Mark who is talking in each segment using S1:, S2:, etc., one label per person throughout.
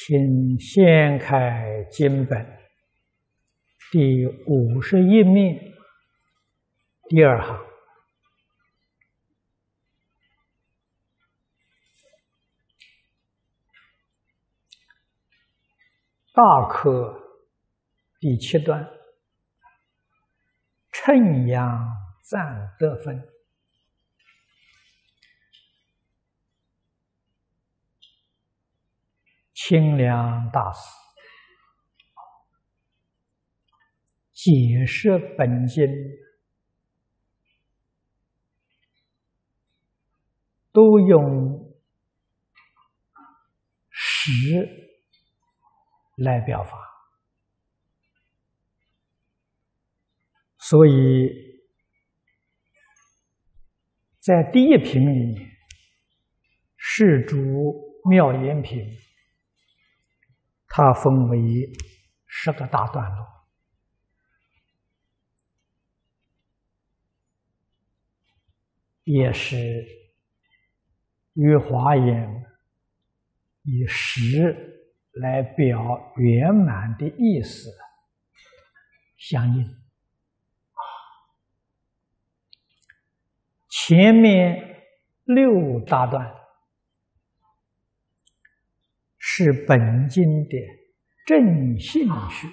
S1: 请掀开经本第51面第2行。大课第7段，称扬赞德分。清凉大师解释本经，都用实来表法，所以在第1品里面，释诸妙言品，它分为10个大段落，也是与华严以实来表圆满的意思相应。前面6大段是本经的正信序，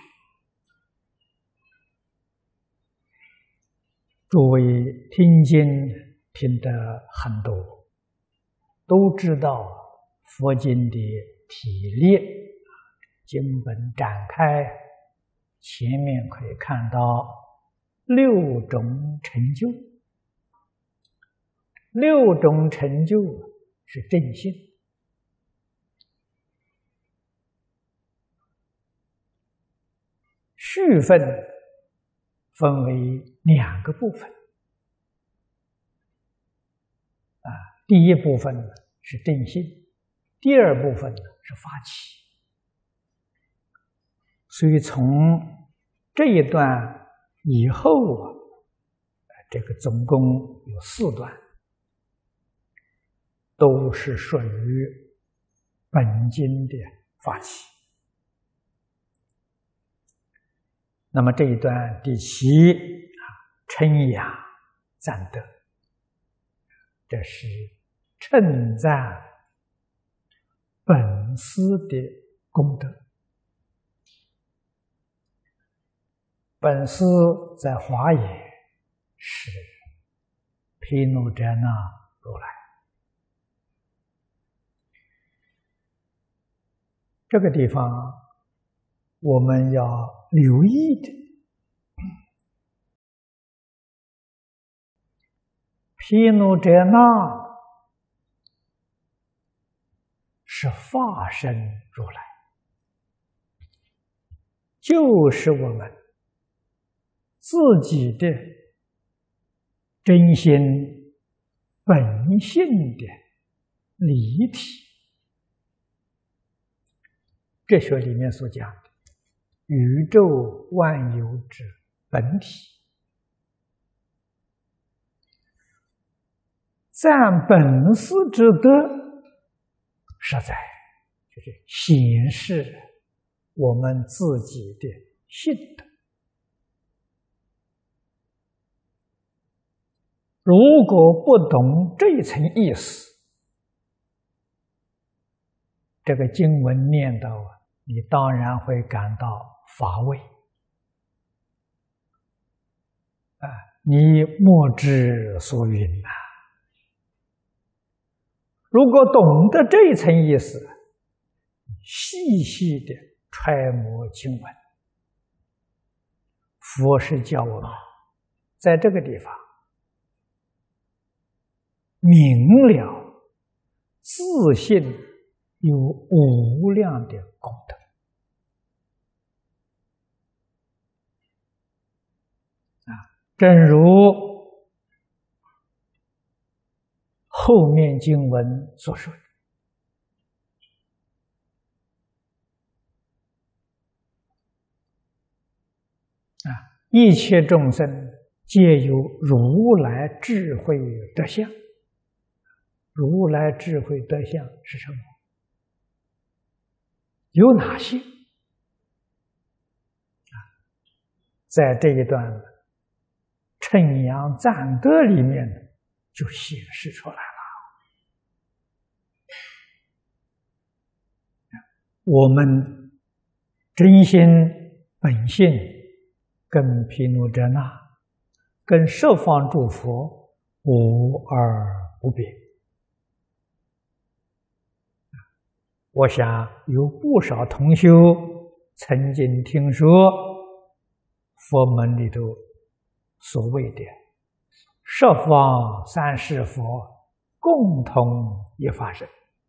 S1: 诸位听经听得很多，都知道佛经的体例，经本展开，前面可以看到6种成就。6种成就是正信。序分分为2个部分，第1部分是正信，第2部分是发起。所以从这一段以后这个总共有4段，都是属于本经的发起。那么这一段第7，称扬赞德，这是称赞本师的功德。本师在华严是毗卢遮那如来。这个地方我们要留意的，毗卢遮那是化身如来，就是我们自己的真心本性的离体。哲学里面所讲的宇宙万有之本体，赞本师之德，实在就是显示我们自己的性德。如果不懂这一层意思，这个经文念到你当然会感到乏味，你莫之所云呐。如果懂得这一层意思，细细的揣摩经文，佛是叫我们在这个地方明了自信有无量的功德。正如后面经文所说的，一切众生皆有如来智慧德相。如来智慧德相是什么？ 有哪些？在这一段称扬赞德里面就显示出来了。我们真心本性跟毗卢遮那、跟十方诸佛无二无别。我想有不少同修曾经听说佛门里头所谓的十方三世佛共同一法身。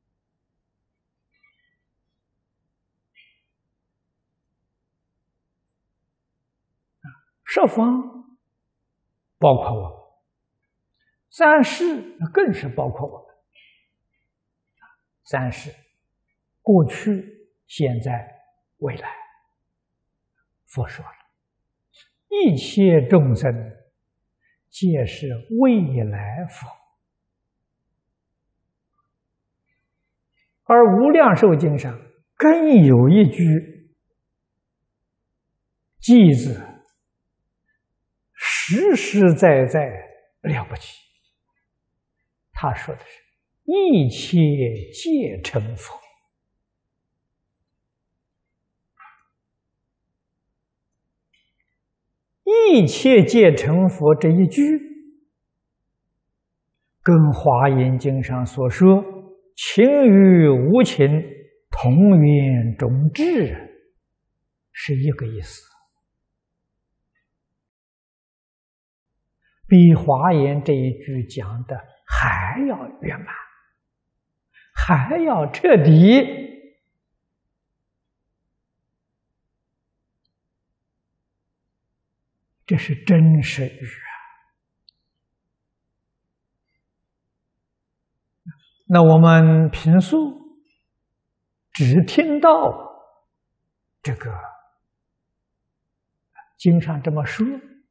S1: 十方包括我们，三世更是包括我们。三世过去、现在、未来。佛说了，一切众生皆是未来佛。而《无量寿经》上更有一句偈子，实实在在了不起。他说的是一切皆成佛。一切皆成佛这一句跟《华严经》上所说情与无情同源种质是一个意思，比《华严》这一句讲的还要圆满，还要彻底。这是真实语啊！那我们平素只听到这个经上这么说，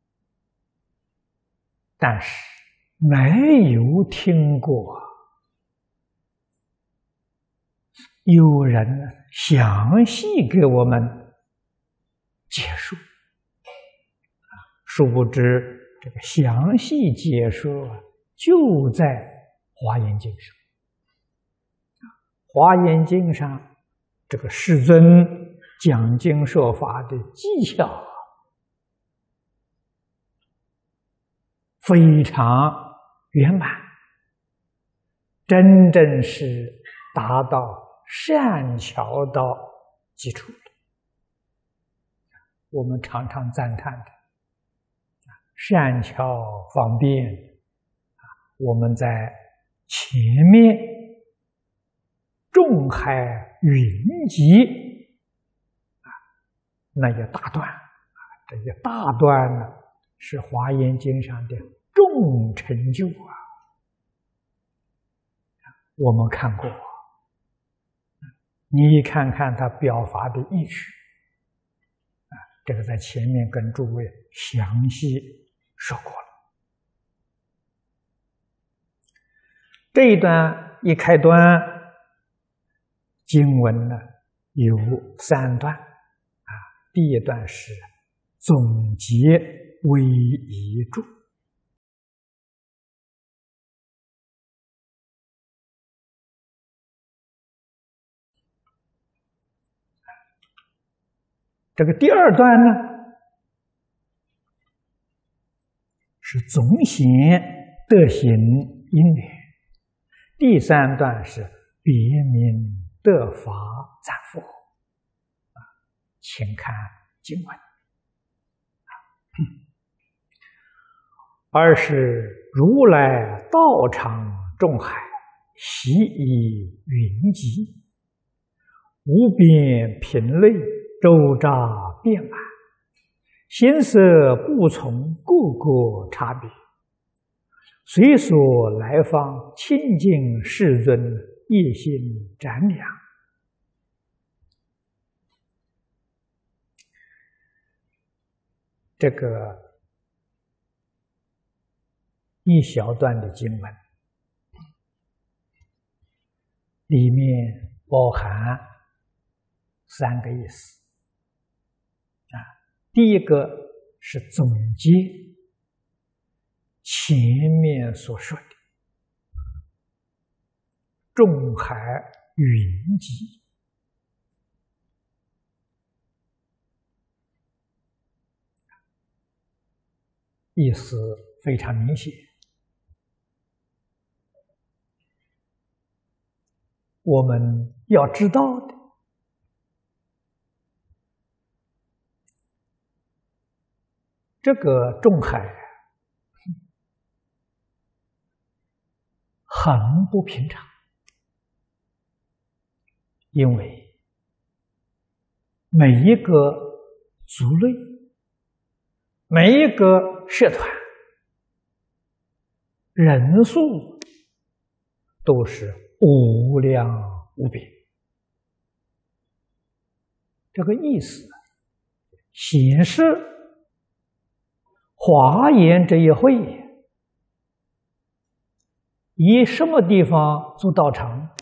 S1: 但是没有听过有人详细给我们解说。殊不知，这个详细解说就在《华严经》上。《华严经》上这个世尊讲经说法的技巧非常圆满，真正是达到善巧到基础了。我们常常赞叹的善巧方便，我们在前面众海云集那一大段这一大段呢是《华严经》上的众成就我们看过，你看看他表法的意趣这个在前面跟诸位详细说过了。这一段一开端，经文呢有3段第一段是总结为一注，这个第2段呢是总显德行因缘，第3段是别名德法赞佛请看经文。二是如来道场众海，悉以云集，无边品类，周匝遍满，形色不从各个差别，随所来方清净世尊一心瞻仰。这个一小段的经文里面包含三个意思啊。第一个是总结前面所说的众海云集，意思非常明显。我们要知道的，这个众海很不平常，因为每一个族类，每一个社团，人数都是无量无边。这个意思显示华严这一会以什么地方做道场？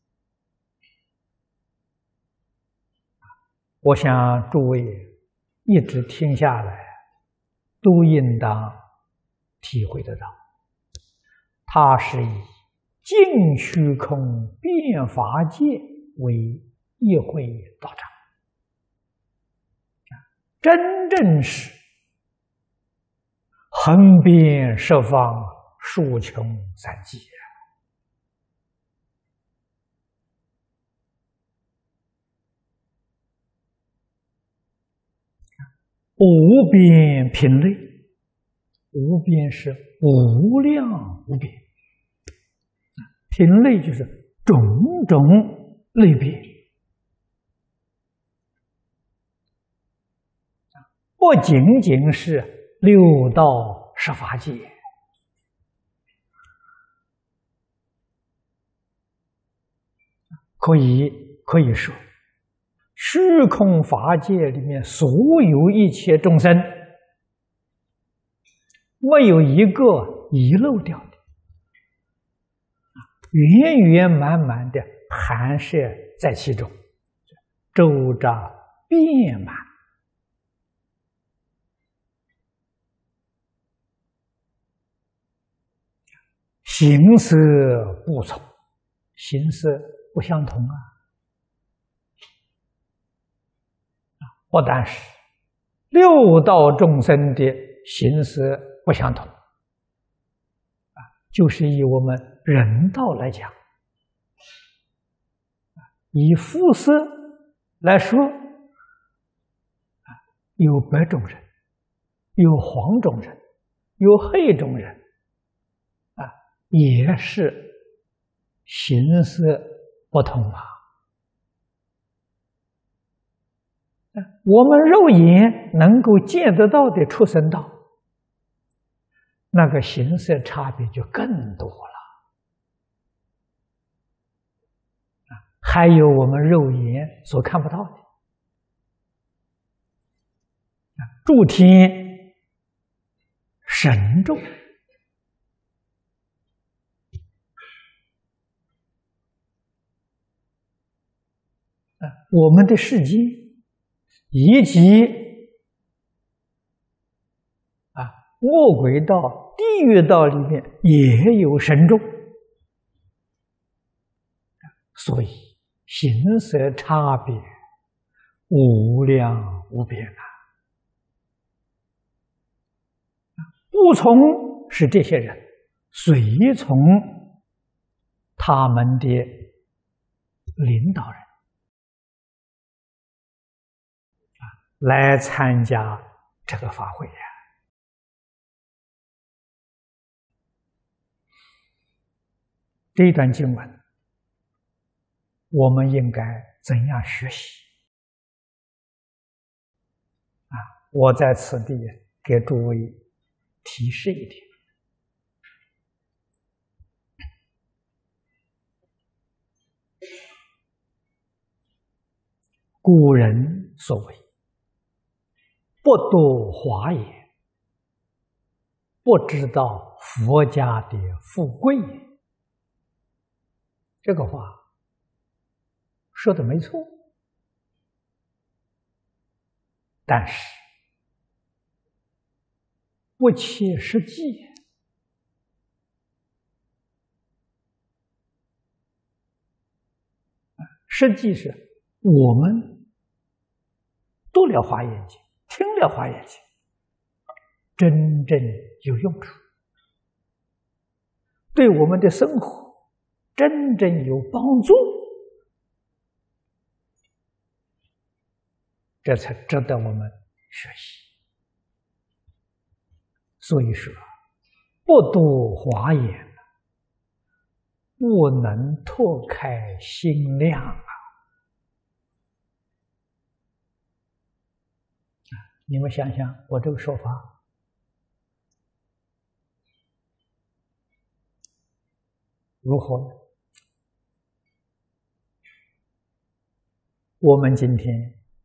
S1: 我想诸位一直听下来，都应当体会得到，它是以净虚空遍法界为一会道场，真正是横遍十方，数穷三际。无边品类，无边是无量无边，品类就是种种类别，不仅仅是六道十法界，可以说，虚空法界里面所有一切众生，没有一个遗漏掉的，圆圆满满的含摄在其中，周匝遍满。形色不同，形色不相同啊！不但是六道众生的形色不相同，就是以我们人道来讲，以肤色来说，有白种人，有黄种人，有黑种人，也是形色不同啊。我们肉眼能够见得到的畜生道，那个形色差别就更多了。还有我们肉眼所看不到的，诸天神众，我们的世界以及恶鬼道、地狱道里面也有神众，所以形色差别无量无边啊！不从是这些人，随从他们的领导人来参加这个法会呀。这一段经文，我们应该怎样学习？我在此地给诸位提示一点。古人所谓不度华也，不知道佛家的富贵也。这个话说的没错但是不切实际。实际是我们读了华严经，听了华严经，真正有用处，对我们的生活真正有帮助，这才值得我们学习。所以说，不读华严，不能拓开心量啊！你们想想，我这个说法如何呢？我们今天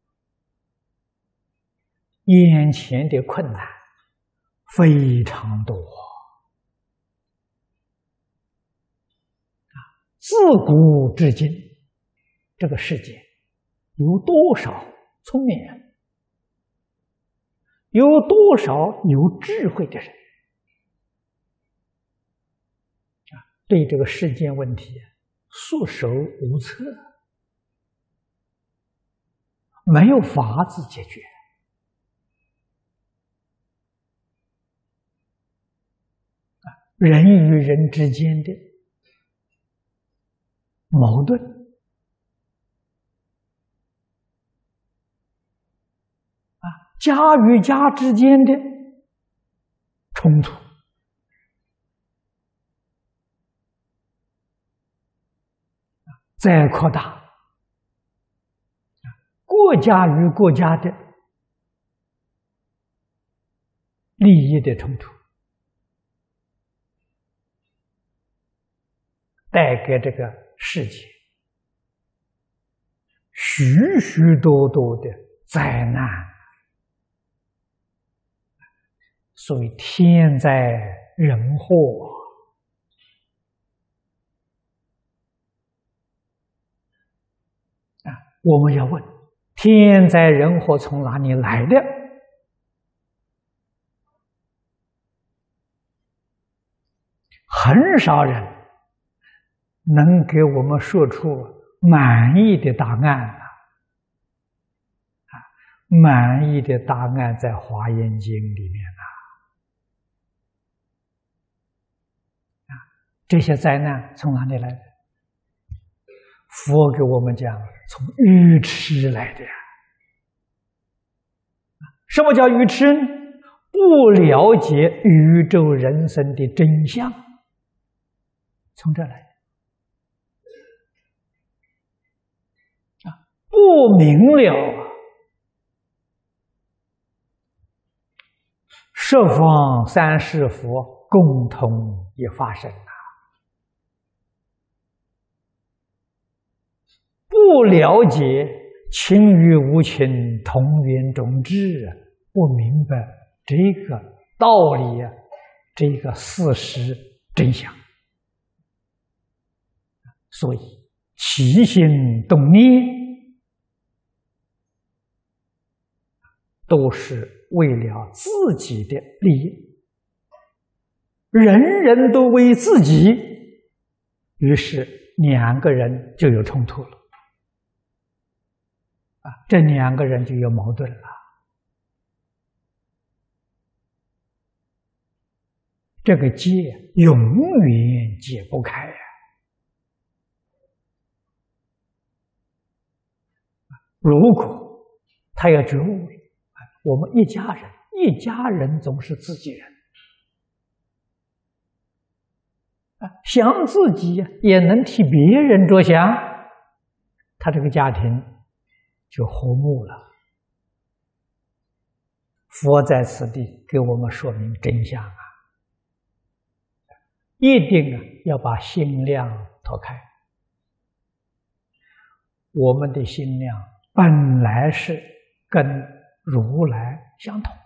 S1: 眼前的困难非常多，自古至今，这个世界有多少聪明人，有多少有智慧的人，对这个世间问题束手无策，没有法子解决。人与人之间的矛盾，家与家之间的冲突，再扩大，国家与国家的利益的冲突，带给这个世界许许多多的灾难，所以天灾人祸我们要问：天灾人祸从哪里来的？很少人能给我们说出满意的答案满意的答案在《华严经》里面这些灾难从哪里来的？佛给我们讲，从愚痴来的。什么叫愚痴？不了解宇宙人生的真相，从这来不明了十方三世佛共同一法身不了解情与无情同源种智，不明白这个道理这个事实真相，所以起心动念都是为了自己的利益，人人都为自己，于是两个人就有冲突了这两个人就有矛盾了，这个结永远解不开如果他要觉悟了，我们一家人总是自己人想自己也能替别人着想，他这个家庭就和睦了。佛在此地给我们说明真相一定要把心量拓开。我们的心量本来是跟如来相同，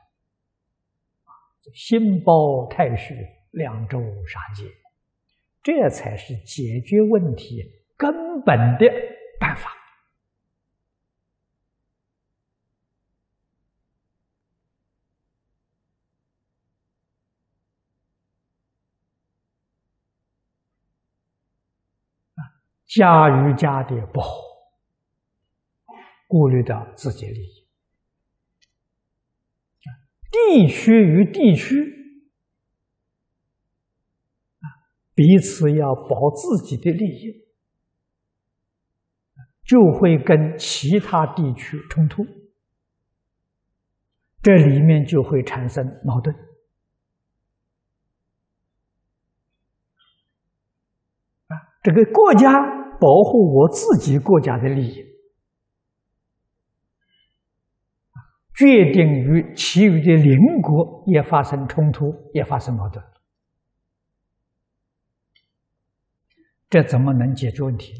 S1: 心包太虚，两周杀戒，这才是解决问题根本的办法。 家与家的不和，顾虑到自己利益；地区与地区彼此要保自己的利益，就会跟其他地区冲突，这里面就会产生矛盾。这个国家保护我自己国家的利益，决定与其余的邻国也发生冲突，也发生矛盾，这怎么能解决问题呢？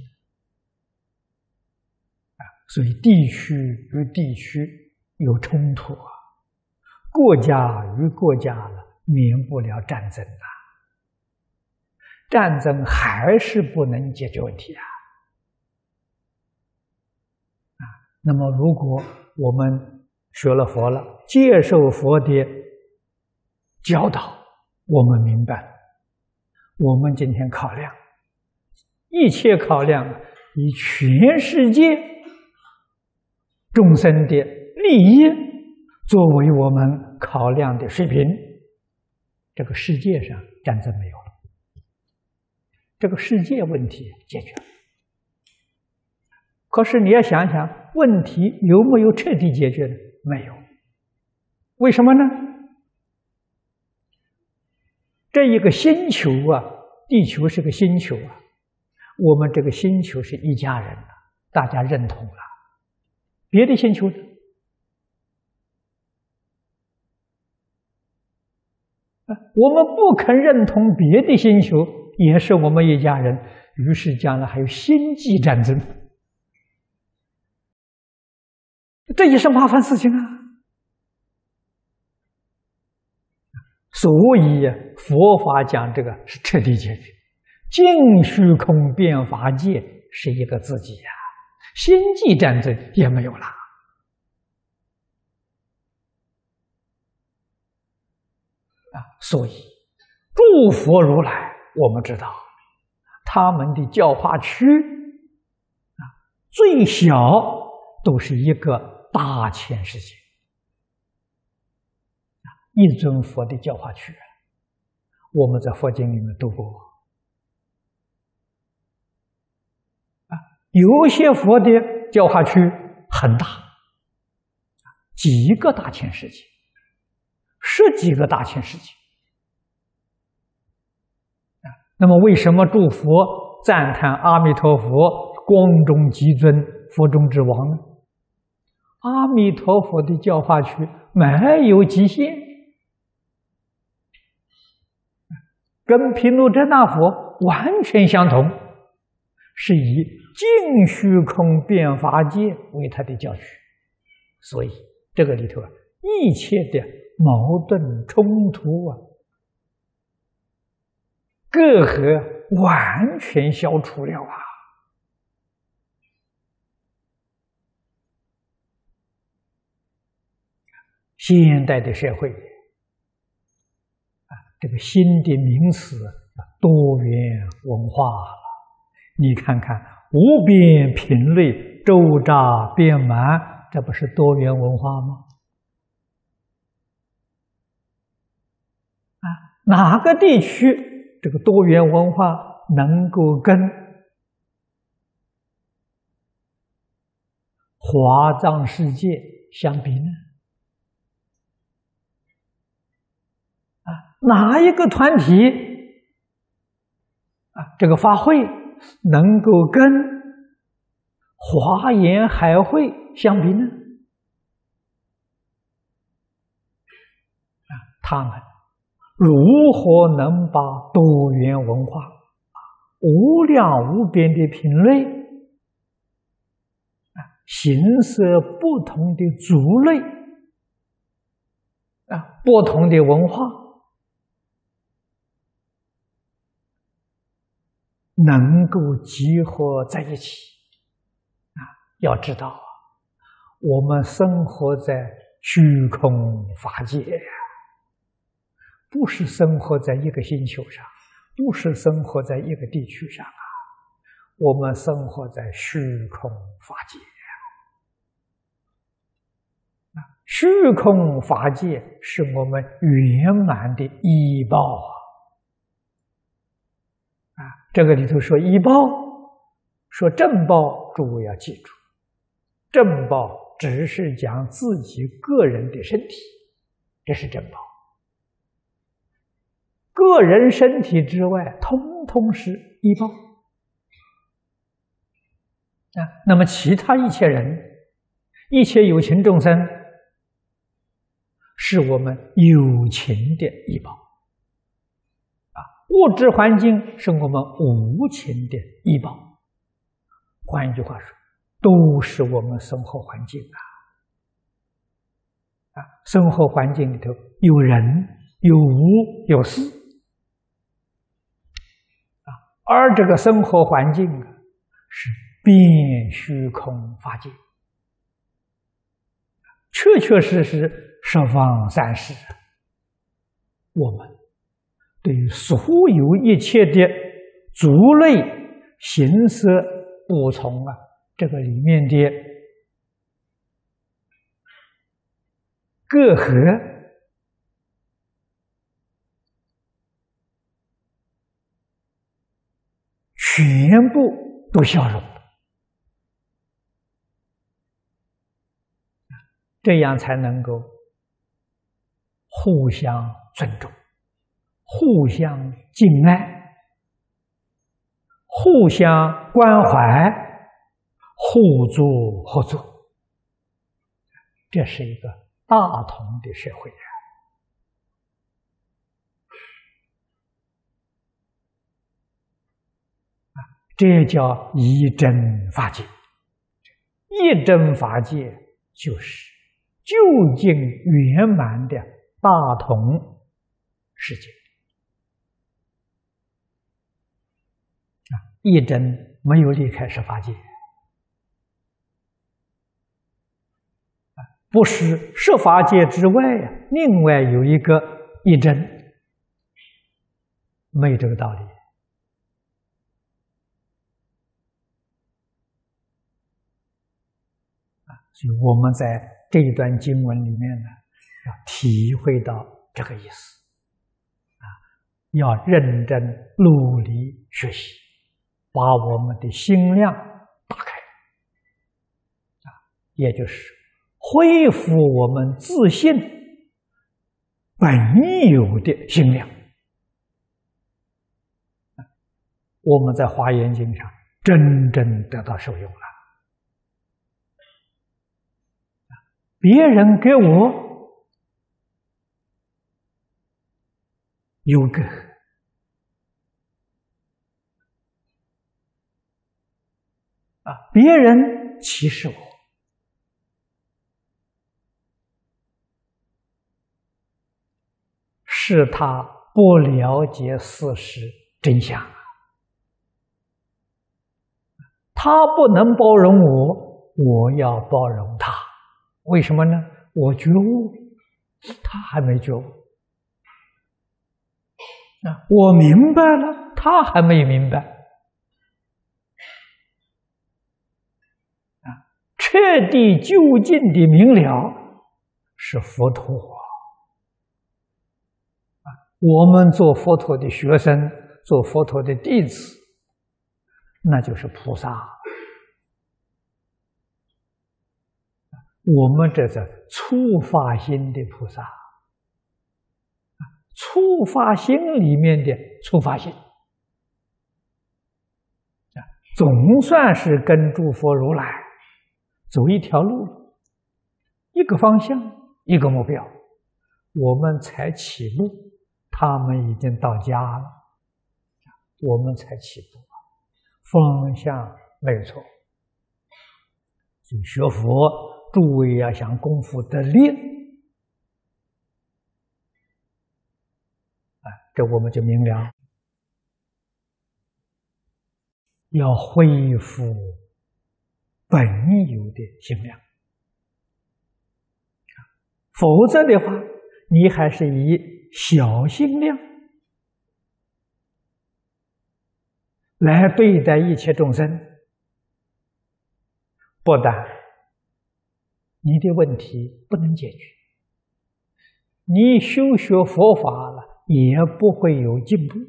S1: 所以地区与地区有冲突啊，国家与国家免不了战争啊，战争还是不能解决问题啊。那么如果我们学了佛了，接受佛的教导，我们明白，我们今天考量一切考量以全世界众生的利益作为我们考量的水平，这个世界上战争没有了，这个世界问题解决了。可是你要想想，问题有没有彻底解决呢？没有。为什么呢？这一个星球啊，地球是个星球啊，我们这个星球是一家人，大家认同了。别的星球呢？我们不肯认同别的星球，也是我们一家人。于是将来还有星际战争，这也是麻烦事情啊。所以佛法讲这个是彻底解决，净虚空变法界是一个自己呀，星际战争也没有了。所以诸佛如来，我们知道他们的教化区最小都是一个大千世界，一尊佛的教化区，我们在佛经里面读过。有些佛的教化区很大，几个大千世界，10几个大千世界。那么为什么诸佛赞叹阿弥陀佛光中极尊，佛中之王呢？阿弥陀佛的教化区没有极限，跟毗卢遮那佛完全相同，是以净虚空变法界为他的教区。所以这个里头一切的矛盾冲突隔阂完全消除了啊！现代的社会这个新的名词多元文化了，你看看无边品类周匝遍满，这不是多元文化吗？哪个地区这个多元文化能够跟华藏世界相比呢？哪一个团体这个法会能够跟华严海会相比呢？他们如何能把多元文化、无量无边的品类、形色不同的族类、不同的文化，能够集合在一起？要知道我们生活在虚空法界呀，不是生活在一个星球上，不是生活在一个地区上我们生活在虚空法界。虚空法界是我们圆满的依报这个里头说依报，说正报，诸位要记住，正报只是讲自己个人的身体，这是正报。个人身体之外，通通是依报那么其他一切人，一切有情众生，是我们有情的依报物质环境是我们无情的依报。换一句话说，都是我们生活环境生活环境里头有人有物有事而这个生活环境是遍虚空法界，确确实实十方三世，我们对于所有一切的族类形色物从这个里面的隔阂全部都消融，这样才能够互相尊重，互相敬爱，互相关怀，互助合作，这是一个大同的社会这叫一真法界。一真法界就是究竟圆满的大同世界一真没有离开十法界，不是十法界之外另外有一个一真，没有这个道理所以我们在这一段经文里面要体会到这个意思要认真努力学习，把我们的心量打开也就是恢复我们自信本有的心量。我们在华严经上真正得到受用了。别人给我有个别人歧视我，是他不了解事实真相他不能包容我，我要包容他。为什么呢？我觉悟，他还没觉悟我明白了，他还没明白彻底究竟的明了是佛陀我们做佛陀的学生，做佛陀的弟子，那就是菩萨。我们这是初发心的菩萨，初发心里面的初发心总算是跟诸佛如来走一条路，一个方向，一个目标，我们才起步，他们已经到家了，我们才起步，方向没有错。所以学佛，诸位要想功夫得力这我们就明了，要恢复本有的心量，否则的话，你还是以小心量来对待一切众生，不但你的问题不能解决，你修学佛法了也不会有进步。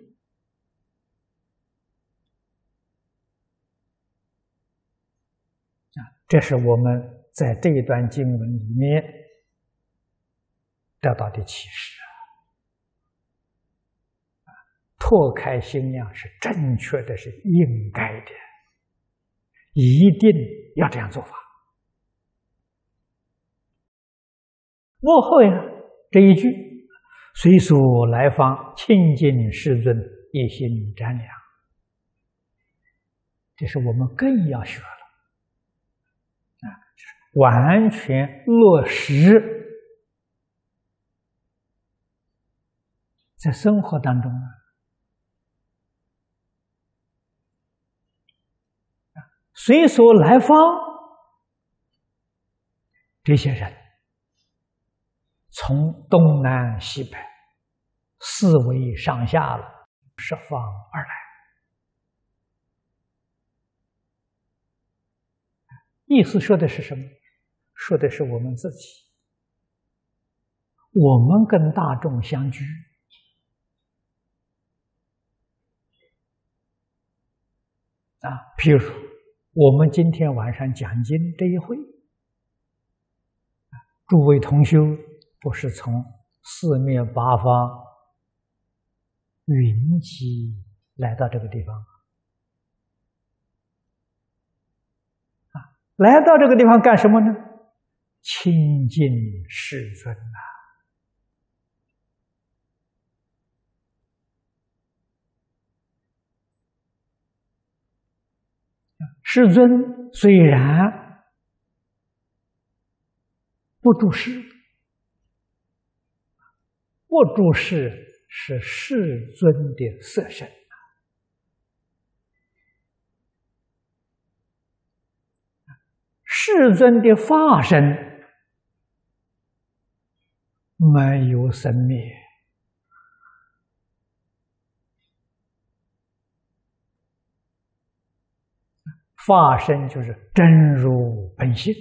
S1: 这是我们在这一段经文里面得到的启示。拓开心量是正确的，是应该的，一定要这样做法。幕后呀，这一句“随所来访，亲近世尊，一心瞻量”，这是我们更要学了。完全落实在生活当中随所来访，这些人从东南西北四围上下了十方而来，意思说的是什么？说的是我们自己，我们跟大众相居，譬如我们今天晚上讲经这一会，诸位同修不是从四面八方云集来到这个地方，来到这个地方干什么呢？亲近世尊世尊虽然不住世，不住世是世尊的色身，世尊的法身没有生灭，法身就是真如本性，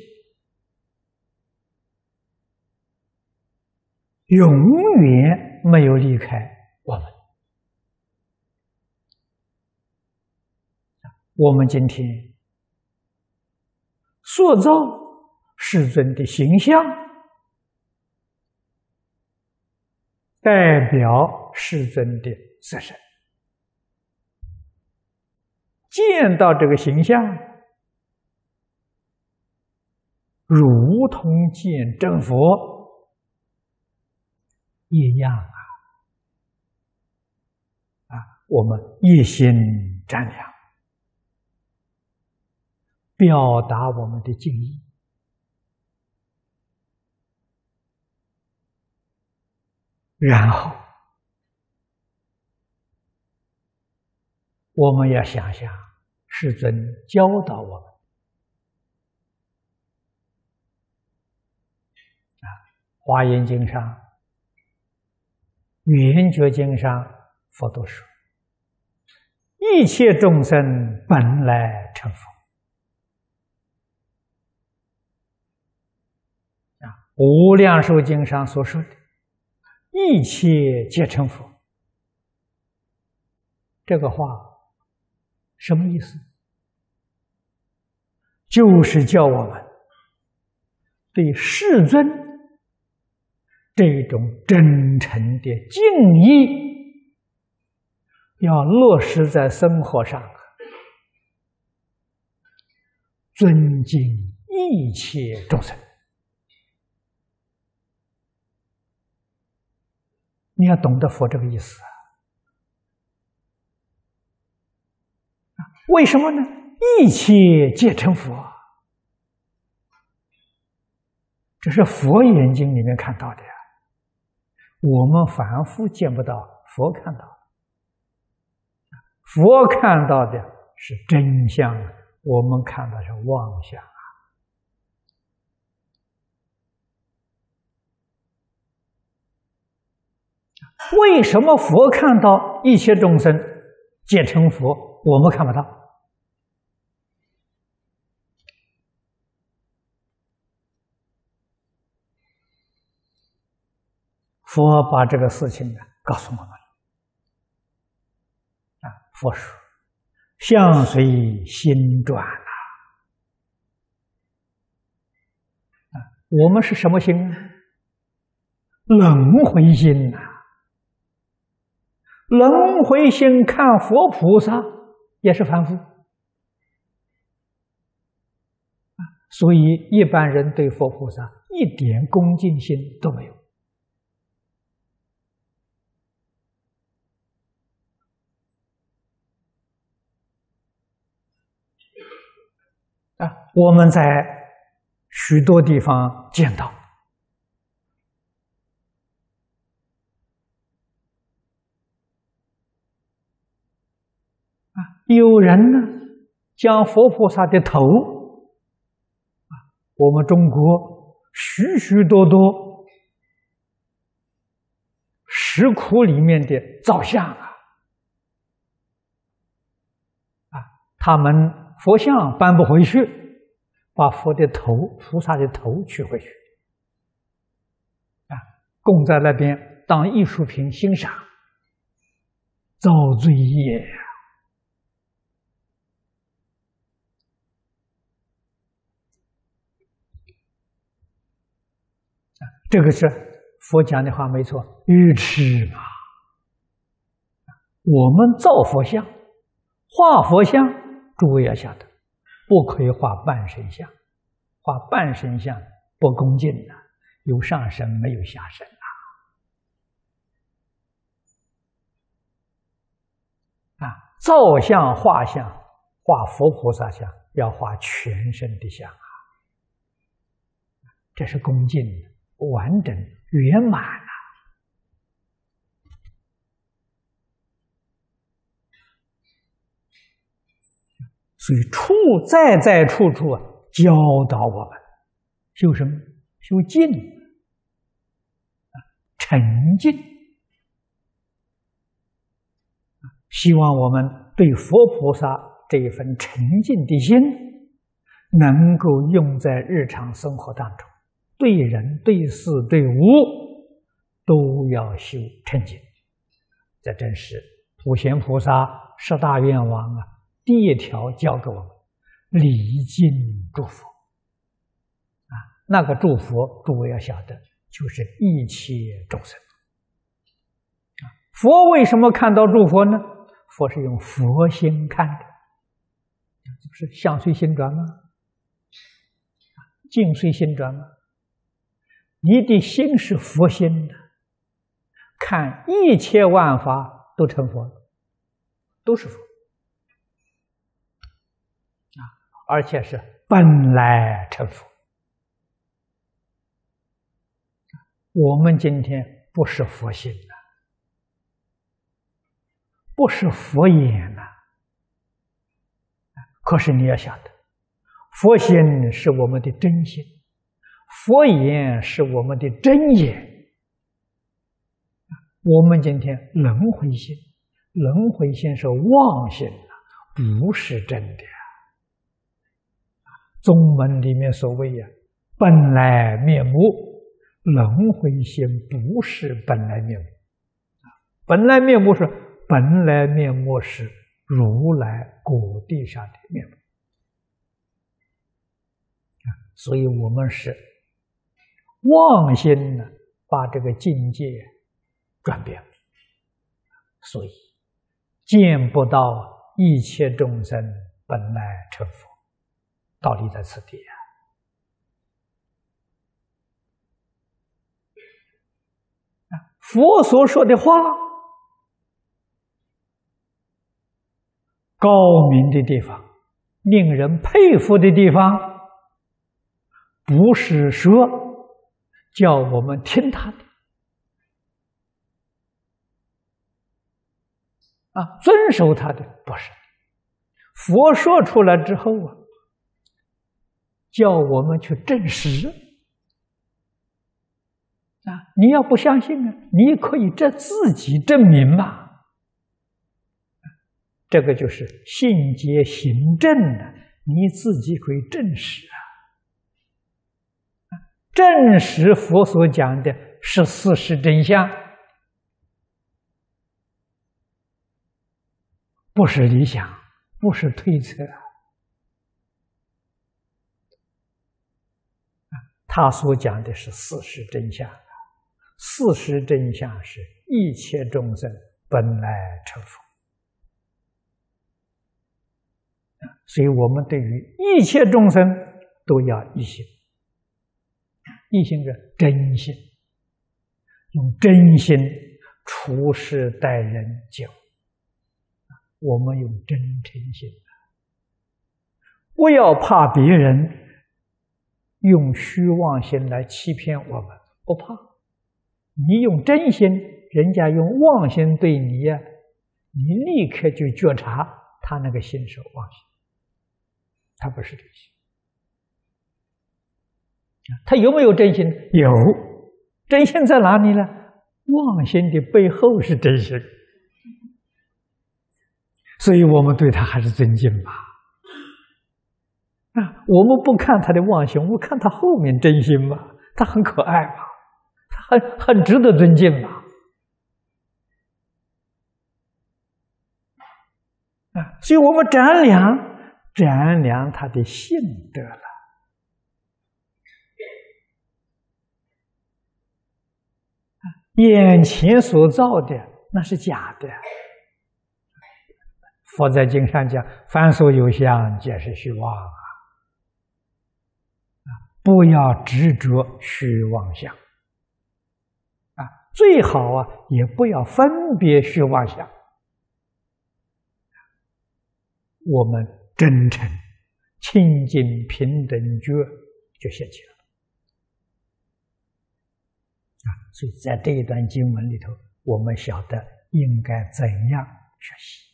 S1: 永远没有离开我们。我们今天塑造世尊的形象，代表世尊的色身。见到这个形象，如同见真佛一样我们一心瞻量，表达我们的敬意。然后我们要想想世尊教导我们华严经上、圆觉经上，佛都说一切众生本来成佛。无量寿经上所说的一切皆成佛，这个话什么意思？就是叫我们对世尊这种真诚的敬意要落实在生活上，尊敬一切众生。你要懂得佛这个意思为什么呢？一切皆成佛，这是佛眼睛里面看到的呀，我们凡夫见不到，佛看到。佛看到的是真相，我们看到是妄想为什么佛看到一切众生皆成佛？ 我们看不到。佛把这个事情告诉我们佛说相随心转我们是什么心轮回心轮回心看佛菩萨也是凡夫所以一般人对佛菩萨一点恭敬心都没有我们在许多地方见到有人呢将佛菩萨的头我们中国许许多多石窟里面的造像他们佛像搬不回去，把佛的头、菩萨的头取回去，供在那边当艺术品欣赏，造罪业这个是佛讲的话没错，愚痴嘛。我们造佛像、画佛像，诸位要晓得，不可以画半身像，画半身像不恭敬有上身没有下身造像、画像、画佛菩萨像，要画全身的像这是恭敬完整圆满所以在处处教导我们修什么？修静沉静希望我们对佛菩萨这一份沉静的心能够用在日常生活当中，对人、对事、对物都要修沉静。这真是普贤菩萨十大愿望第一条教给我们礼敬诸佛那个诸佛诸位要晓得就是一切众生佛为什么看到诸佛呢？佛是用佛心看的，这不是相随心转吗？境随心转吗？你的心是佛心的，看一切万法都成佛了，都是佛而且是本来成佛。我们今天不是佛心不是佛眼可是你要晓得，佛心是我们的真心，佛眼是我们的真眼。我们今天轮回心，轮回心是妄心不是真的宗门里面所谓本来面目，轮回心不是本来面目本来面目是如来果地上的面目所以我们是妄心把这个境界转变，所以见不到一切众生本来成佛，道理在此地佛所说的话高明的地方，令人佩服的地方，不是说叫我们听他的遵守他的，不是。佛说出来之后叫我们去证实你要不相信你可以自己证明嘛。 这个就是信解行证的，你自己可以证实啊。证实佛所讲的是事实真相，不是理想，不是推测。他所讲的是事实真相，事实真相是一切众生本来成佛。所以我们对于一切众生都要一心，一心是真心，用真心处事待人接物，我们用真诚心，不要怕别人用虚妄心来欺骗我们，不怕。你用真心，人家用妄心对你呀，你立刻就觉察他那个心是妄心，他不是真心。他有没有真心？有。真心在哪里呢？妄心的背后是真心，所以我们对他还是尊敬吧。我们不看他的妄心，我们看他后面真心嘛，他很可爱嘛，他很值得尊敬嘛。所以我们瞻量他的性德了。眼前所造的那是假的。佛在经上讲，凡所有相，皆是虚妄啊！不要执着虚妄相啊，最好啊，也不要分别虚妄相。我们真诚、清净、平等觉就现起了。所以在这一段经文里头，我们晓得应该怎样学习。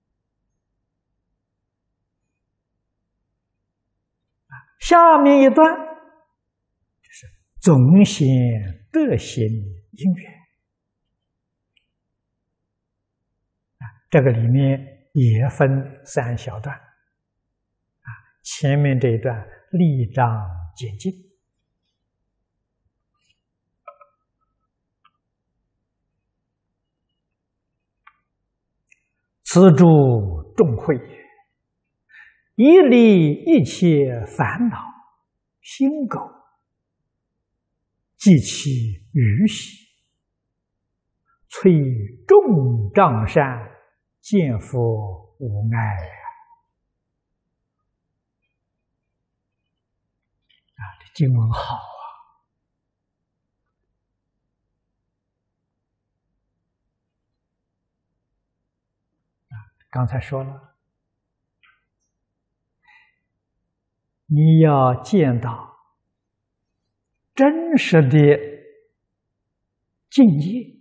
S1: 下面一段就是总显德行因缘。这个里面也分3小段。前面这一段立章解经。此诸众会，以离一切烦恼心垢，即其余习，摧众障善，见佛无碍这经文好啊！刚才说了，你要见到真实的境界。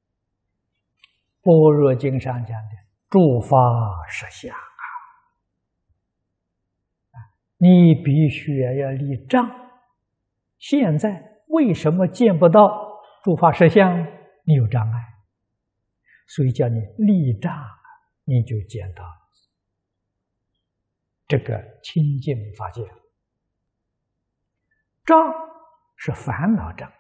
S1: 般若经上讲的诸法实相你必须要立障。现在为什么见不到诸法实相？你有障碍，所以叫你立障，你就见到这个清净法界。障是烦恼障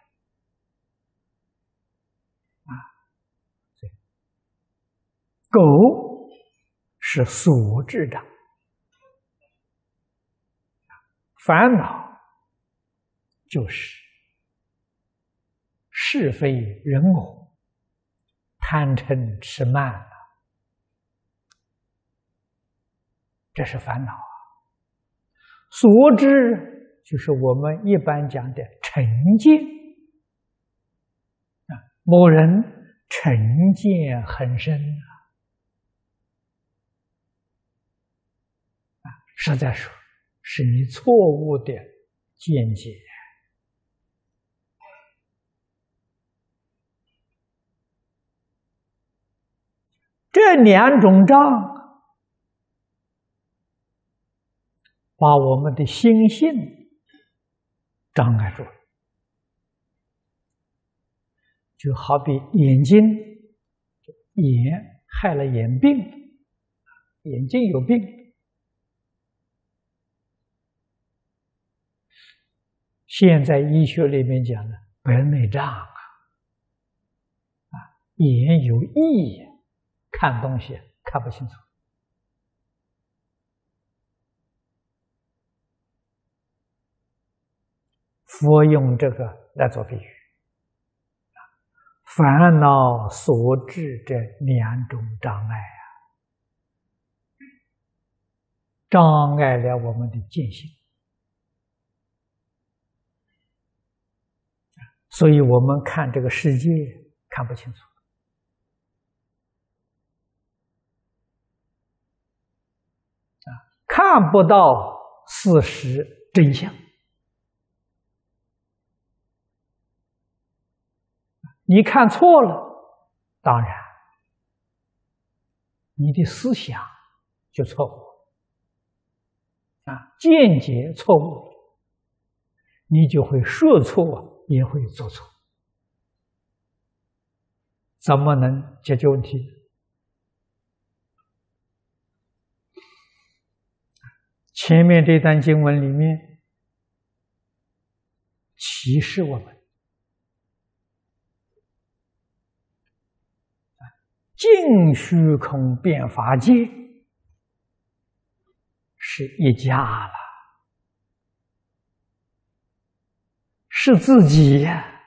S1: 垢是所知障。烦恼就是是非人我、贪嗔痴慢，这是烦恼所知就是我们一般讲的成见某人成见很深实在说是你错误的见解。这2种障把我们的心性障碍住了，就好比眼睛，眼害了眼病， 眼睛有病。现在医学里面讲的白内障眼有异，看东西看不清楚。佛用这个来做比喻，烦恼所致这两种障碍障碍了我们的见性，所以我们看这个世界看不清楚。看不到事实真相。你看错了，当然你的思想就错误见解错误，你就会说错，也会做错，怎么能解决问题？前面这段经文里面启示我们，净虚空变法界是一家了，是自己呀。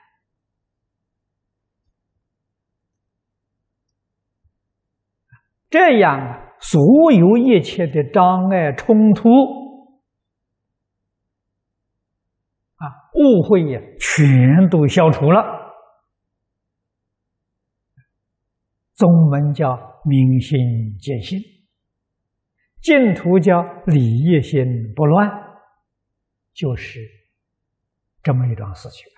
S1: 这样所有一切的障碍冲突误会呀，全都消除了。宗门叫明心见性，净土叫理业心不乱，就是这么一桩事情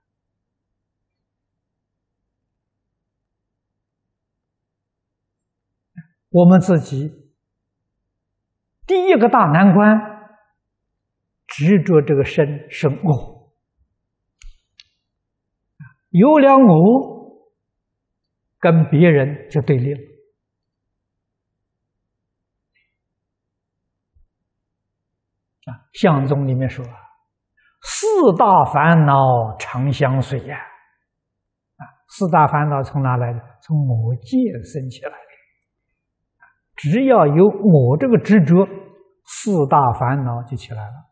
S1: 我们自己第一个大难关，执着这个身是我，有了我，跟别人就对立了。相宗里面说四大烦恼常相随呀。四大烦恼从哪来的？从我见生起来的。只要有我这个执着，四大烦恼就起来了。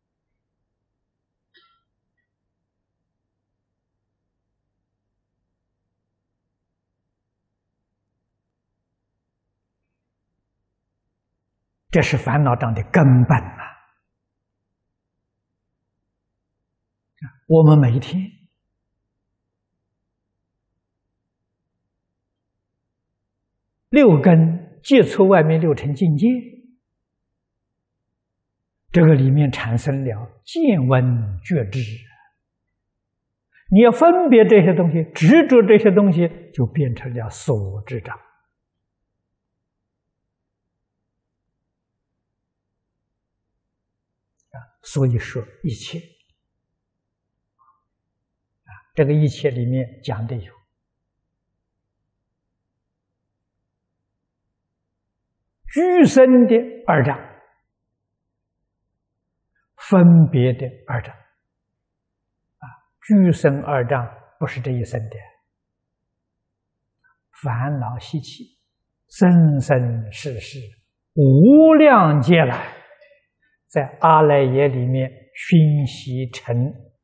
S1: 这是烦恼障的根本我们每一天六根接触外面六尘境界，这个里面产生了见闻觉知。你要分别这些东西，执着这些东西，就变成了所知障。所以说一切这个一切里面讲的有具身的二障，分别的二障具身二障不是这一生的，烦恼习气生生世世无量劫来，在阿赖耶里面熏习成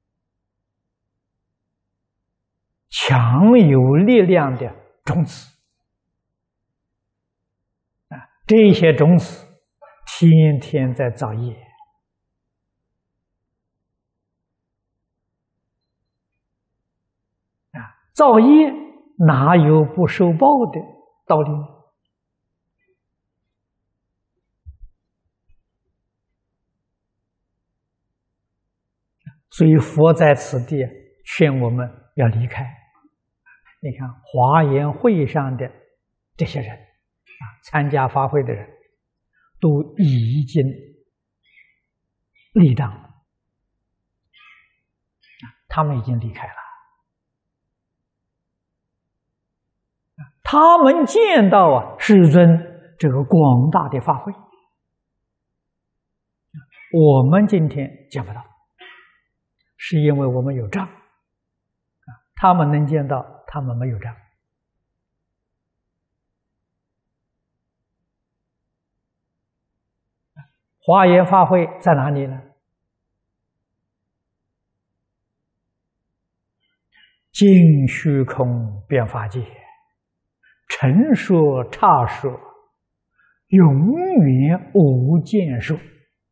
S1: 强有力量的种子这些种子天天在造业造业哪有不受报的道理？所以佛在此地劝我们要离开。你看华严会上的这些人参加法会的人都已经立档他们已经离开了。他们见到世尊这个广大的法会，我们今天见不到，是因为我们有障，他们能见到，他们没有障。华严法会在哪里呢？尽虚空遍法界，陈说刹说，永远无间数。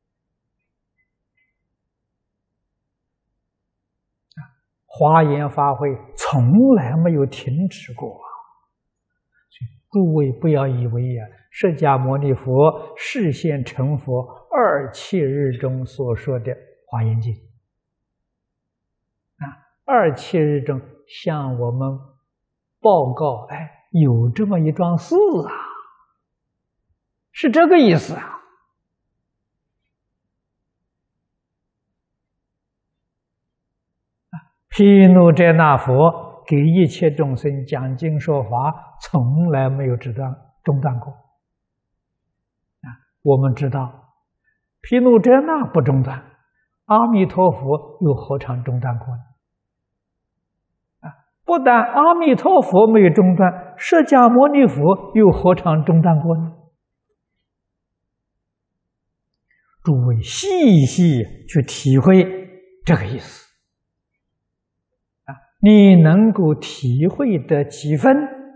S1: 华严法会从来没有停止过啊！诸位不要以为啊，释迦牟尼佛示现成佛27日中所说的《华严经》27日中向我们报告，哎，有这么一桩事啊，是这个意思啊。毗卢遮那佛给一切众生讲经说法，从来没有中断过。我们知道，毗卢遮那不中断，阿弥陀佛又何尝中断过呢？不但阿弥陀佛没有中断，释迦牟尼佛又何尝中断过呢？诸位细细去体会这个意思。你能够体会得几分，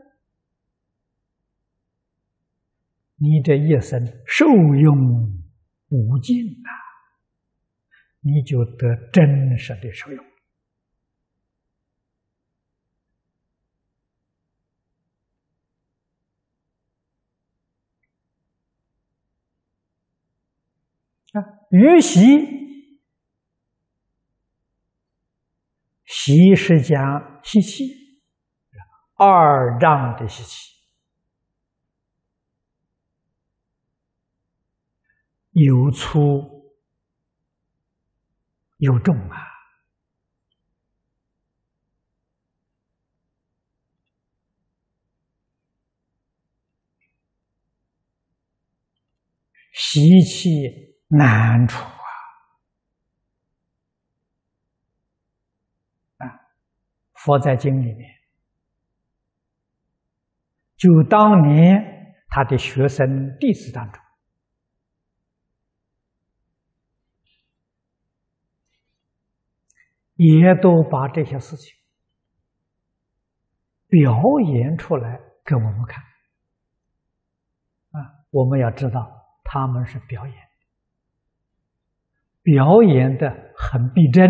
S1: 你这一生受用无尽啊，你就得真实的受用。于习是讲习气，二障的习气，有粗有重啊。习气难除啊！佛在经里面，就当年他的学生弟子当中，也都把这些事情表演出来给我们看啊！我们要知道。他们是表演的很逼真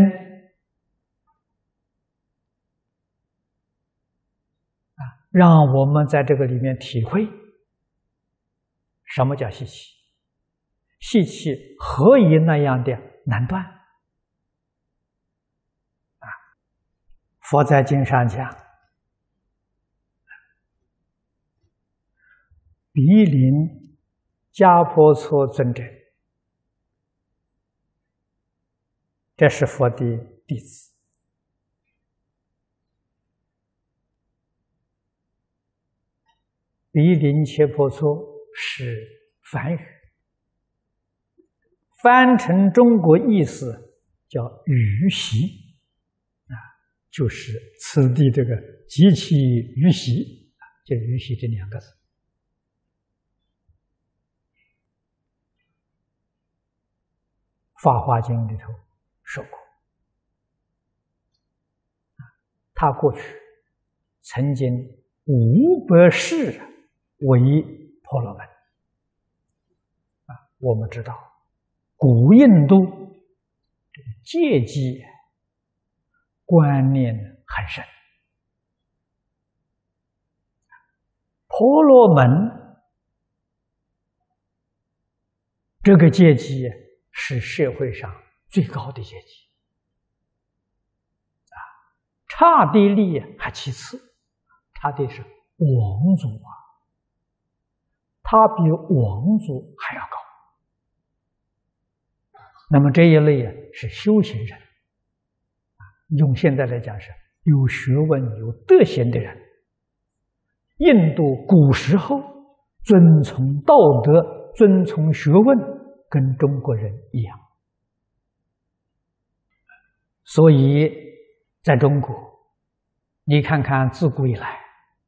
S1: 让我们在这个里面体会什么叫习气，习气何以那样的难断佛在经上讲，毗邻迦婆措尊者，这是佛的弟子。毗邻迦婆措是梵语，翻成中国意思叫于习就是此地这个极其于习就于习这2个字。法华经里头说过，他过去曾经500世为婆罗门我们知道古印度阶级观念很深，婆罗门这个阶级是社会上最高的阶级刹帝利还其次，刹帝是王族他比王族还要高。那么这一类是修行人用现在来讲是有学问有德行的人。印度古时候遵从道德、遵从学问，跟中国人一样。所以，在中国，你看看自古以来，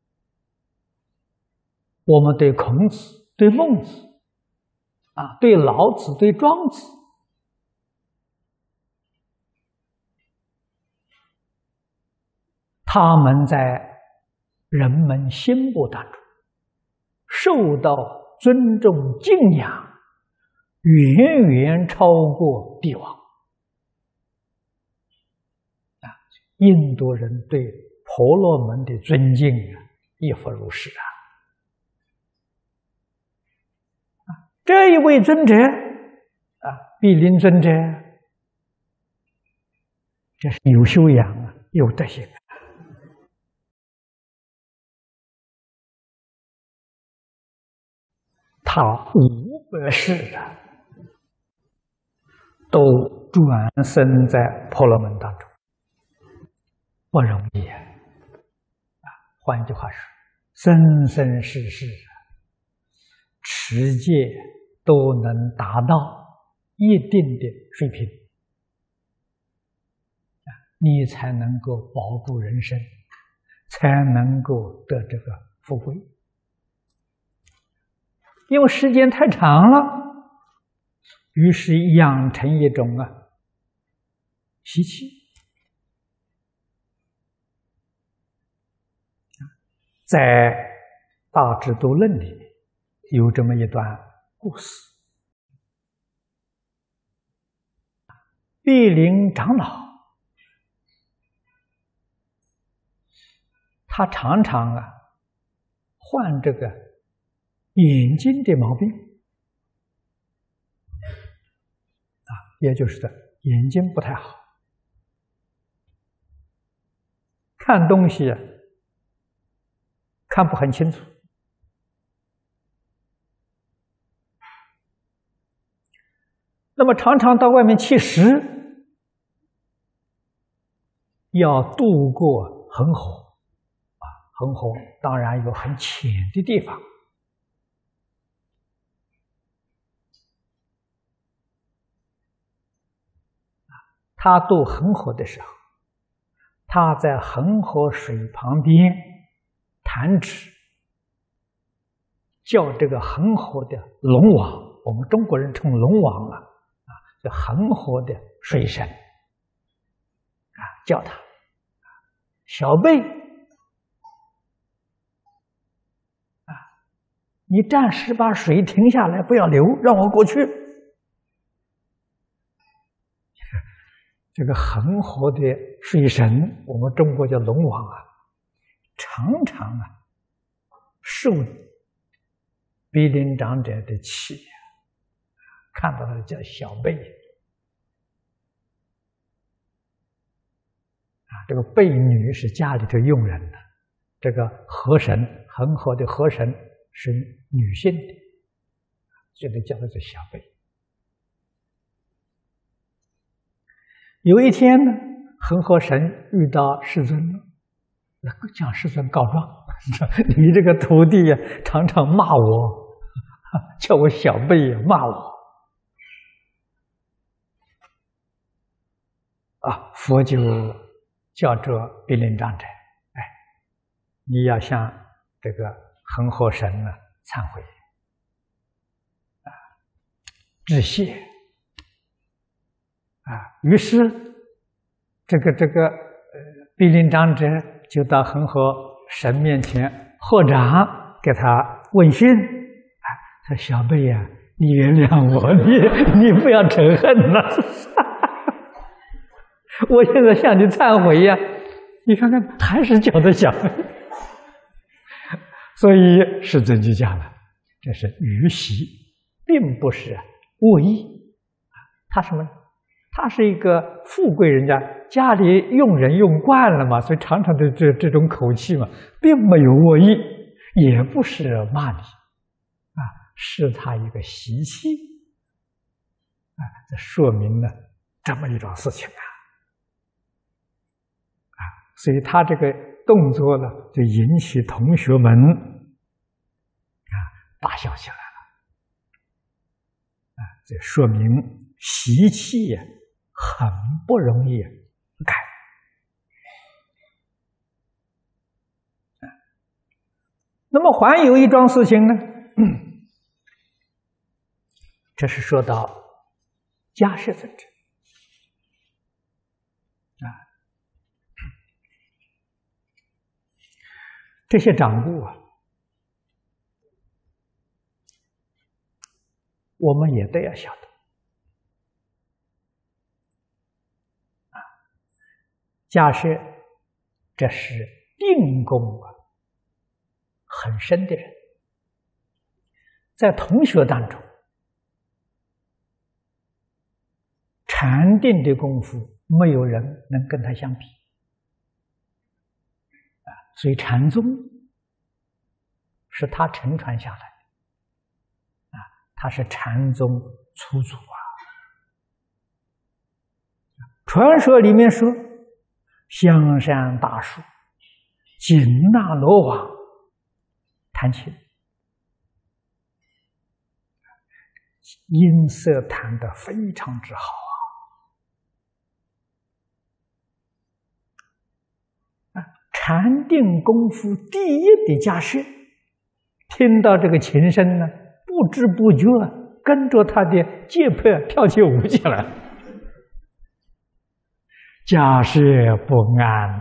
S1: 我们对孔子、对孟子，对老子、对庄子，他们在人们心目当中受到尊重敬仰，远远超过帝王。印度人对婆罗门的尊敬亦复如是这一位尊者毗陵尊者，这是有修养有德行。他500世都转生在婆罗门当中，不容易换句话说，生生世世持戒都能达到一定的水平，你才能够保住人身，才能够得这个富贵。因为时间太长了，于是养成一种习气。在《大智度论》里面有这么一段故事：毗陵长老，他常常患这个眼睛的毛病也就是说眼睛不太好，看东西看不很清楚。那么常常到外面乞食，要渡过恒河恒河当然有很浅的地方。他渡恒河的时候，他在恒河水旁边弹指，叫这个恒河的龙王，我们中国人称龙王这恒河的水神叫他小贝你暂时把水停下来，不要流，让我过去。这个恒河的水神，我们中国叫龙王常常受毗陵长者的气，看到他叫小贝这个贝女是家里头佣人的，这个河神恒河的河神是女性的，所以叫他做小贝。有一天呢，恒河神遇到世尊了，向世尊告状：你这个徒弟常常骂我，叫我小辈骂我。佛就叫这毗陵长者，你要向这个恒河神忏悔致谢于是这个毗陵长者就到恒河神面前合掌给他问讯，说小贝你原谅我，你不要嗔恨了。我现在向你忏悔你看看还是叫他小贝。所以世尊就讲了，这是愚习，并不是恶意。他什么？他是一个富贵人家，家里用人用惯了嘛，所以常常的这种口气嘛，并没有恶意，也不是骂你是他一个习气这说明了这么一种事情所以他这个动作呢，就引起同学们大笑起来了。这说明习气呀，很不容易改。那么还有一桩事情呢，这是说到家事纷争这些掌故我们也都要晓得家事这是定功很深的人，在同学当中，禅定的功夫没有人能跟他相比所以禅宗是他承传下来的他是禅宗初祖传说里面说，香山大树紧那罗网弹琴，音色弹得非常之好禅定功夫第一的家师听到这个琴声呢，不知不觉跟着他的节拍跳起舞起来，家师不安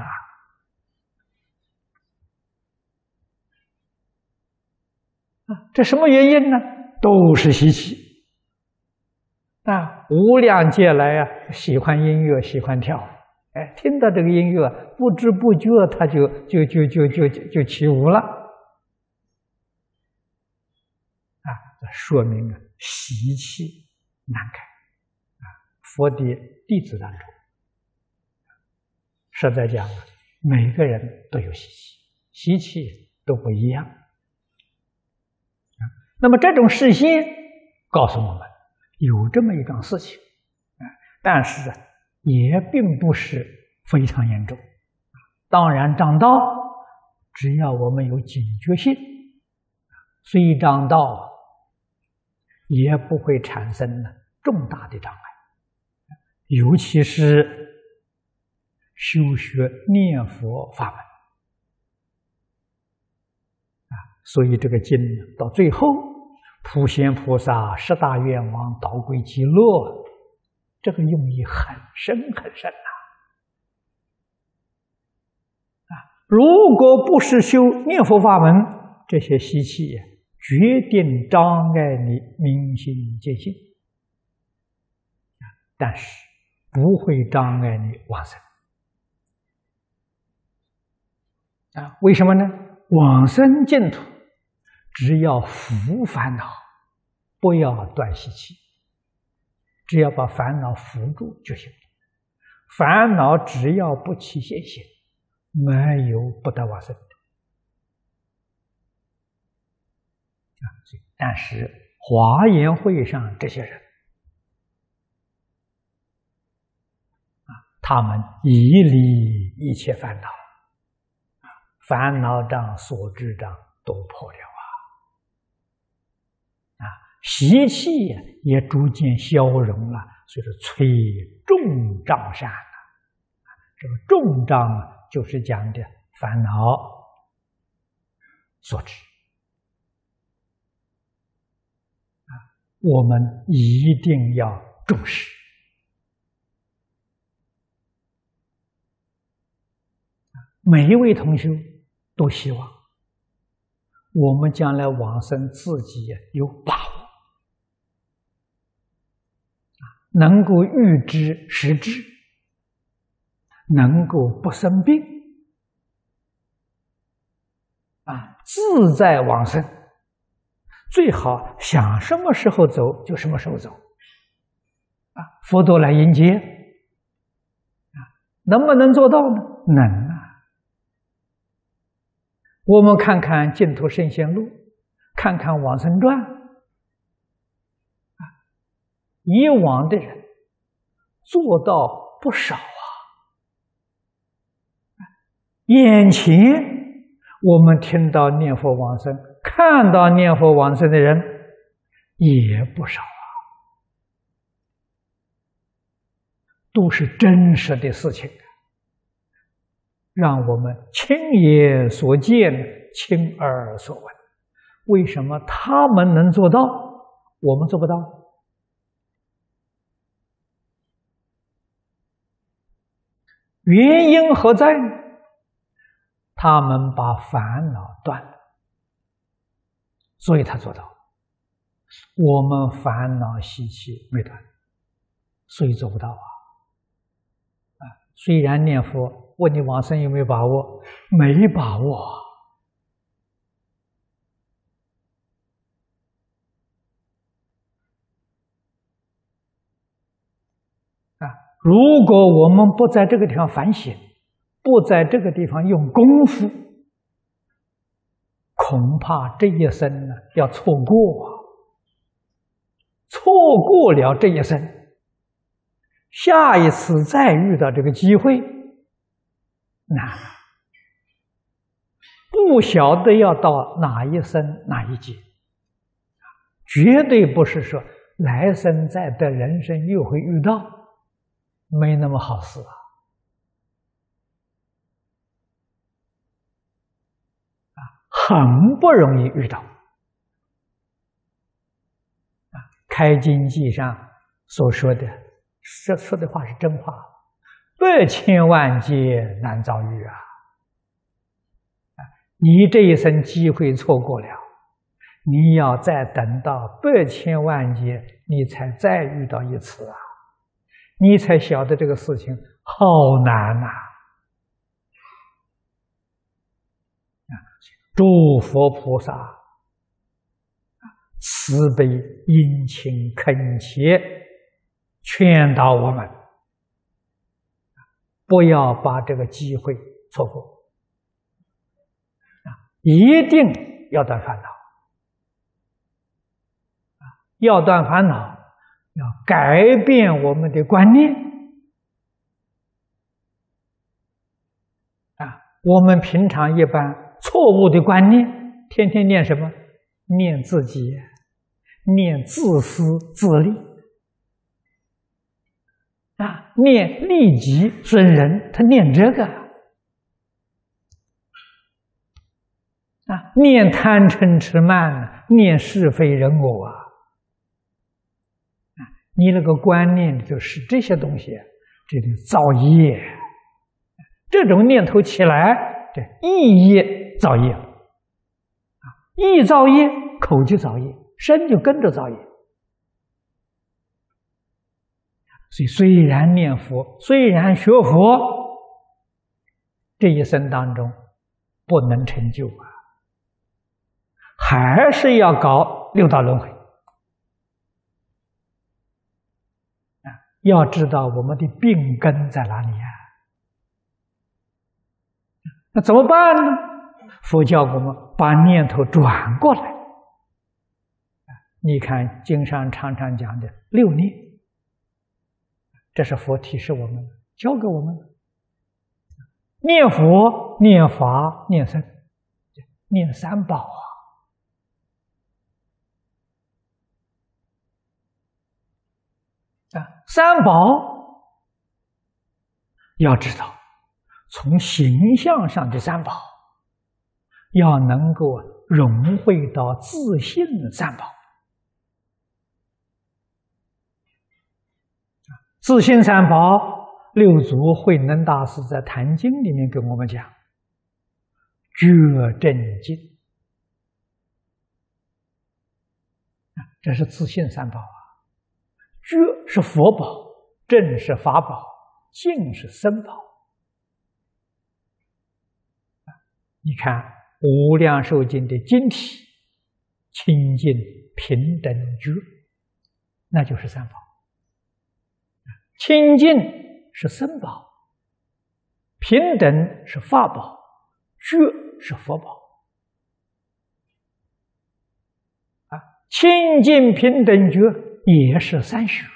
S1: 这什么原因呢？都是习气无量劫来喜欢音乐，喜欢跳听到这个音乐，不知不觉他就起舞了说明习气难改佛的弟子当中，实在讲每个人都有习气，习气都不一样那么这种示现告诉我们有这么一桩事情但是也并不是非常严重当然障道只要我们有警觉性虽障道也不会产生重大的障碍尤其是修学念佛法门所以这个经到最后普贤菩萨十大愿望导归极乐这个用意很深很深如果不是修念佛法门这些习气决定障碍你明心见性但是不会障碍你往生为什么呢？往生净土只要伏烦恼不要断习气只要把烦恼伏住就行烦恼只要不起现行没有不得往生的但是华严会上这些人他们已离一切烦恼烦恼障所知障都破了习气也逐渐消融了所以说摧重障善这个重障就是讲的烦恼所致我们一定要重视每一位同修都希望我们将来往生自己有把握能够预知时至能够不生病自在往生最好想什么时候走就什么时候走佛陀来迎接能不能做到呢？能我们看看净土圣贤录看看往生传以往的人做到不少眼前我们听到念佛往生看到念佛往生的人也不少啊，都是真实的事情，让我们亲眼所见，亲耳所闻。为什么他们能做到，我们做不到？原因何在呢？他们把烦恼断了，所以他做到。我们烦恼习气没断，所以做不到啊！虽然念佛，问你往生有没有把握？没把握。如果我们不在这个地方反省，不在这个地方用功夫，恐怕这一生呢要错过啊！错过了这一生，下一次再遇到这个机会难了，不晓得要到哪一生哪一劫，绝对不是说来生再的人生又会遇到。没那么好事啊！很不容易遇到。开经记上所说的，说的话是真话，100千万劫难遭遇啊！你这一生机会错过了，你要再等到100千万劫，你才再遇到一次啊！你才晓得这个事情好难呐！诸佛菩萨慈悲殷勤恳切劝导我们，不要把这个机会错过，一定要断烦恼，要断烦恼。要改变我们的观念我们平常一般错误的观念，天天念什么？念自己，念自私自利念利己损人，他念这个念贪嗔痴慢，念是非人我你那个观念里头是这些东西，这里造业，这种念头起来，这意业造业意造业，口就造业，身就跟着造业。所以虽然念佛，虽然学佛，这一生当中不能成就还是要搞六道轮回。要知道我们的病根在哪里那怎么办呢？佛教我们把念头转过来。你看经上常常讲的6念，这是佛提示我们的，教给我们的。念佛、念法、念僧，念三宝三宝要知道，从形象上的三宝要能够融汇到自性三宝。自性三宝，六祖慧能大师在《坛经》里面跟我们讲，觉正净，这是自性三宝觉是佛宝，正是法宝，净是僧宝。你看《无量寿经》的经体，清净平等觉，那就是三宝。清净是僧宝，平等是法宝，觉是佛宝。清净平等觉也是三学，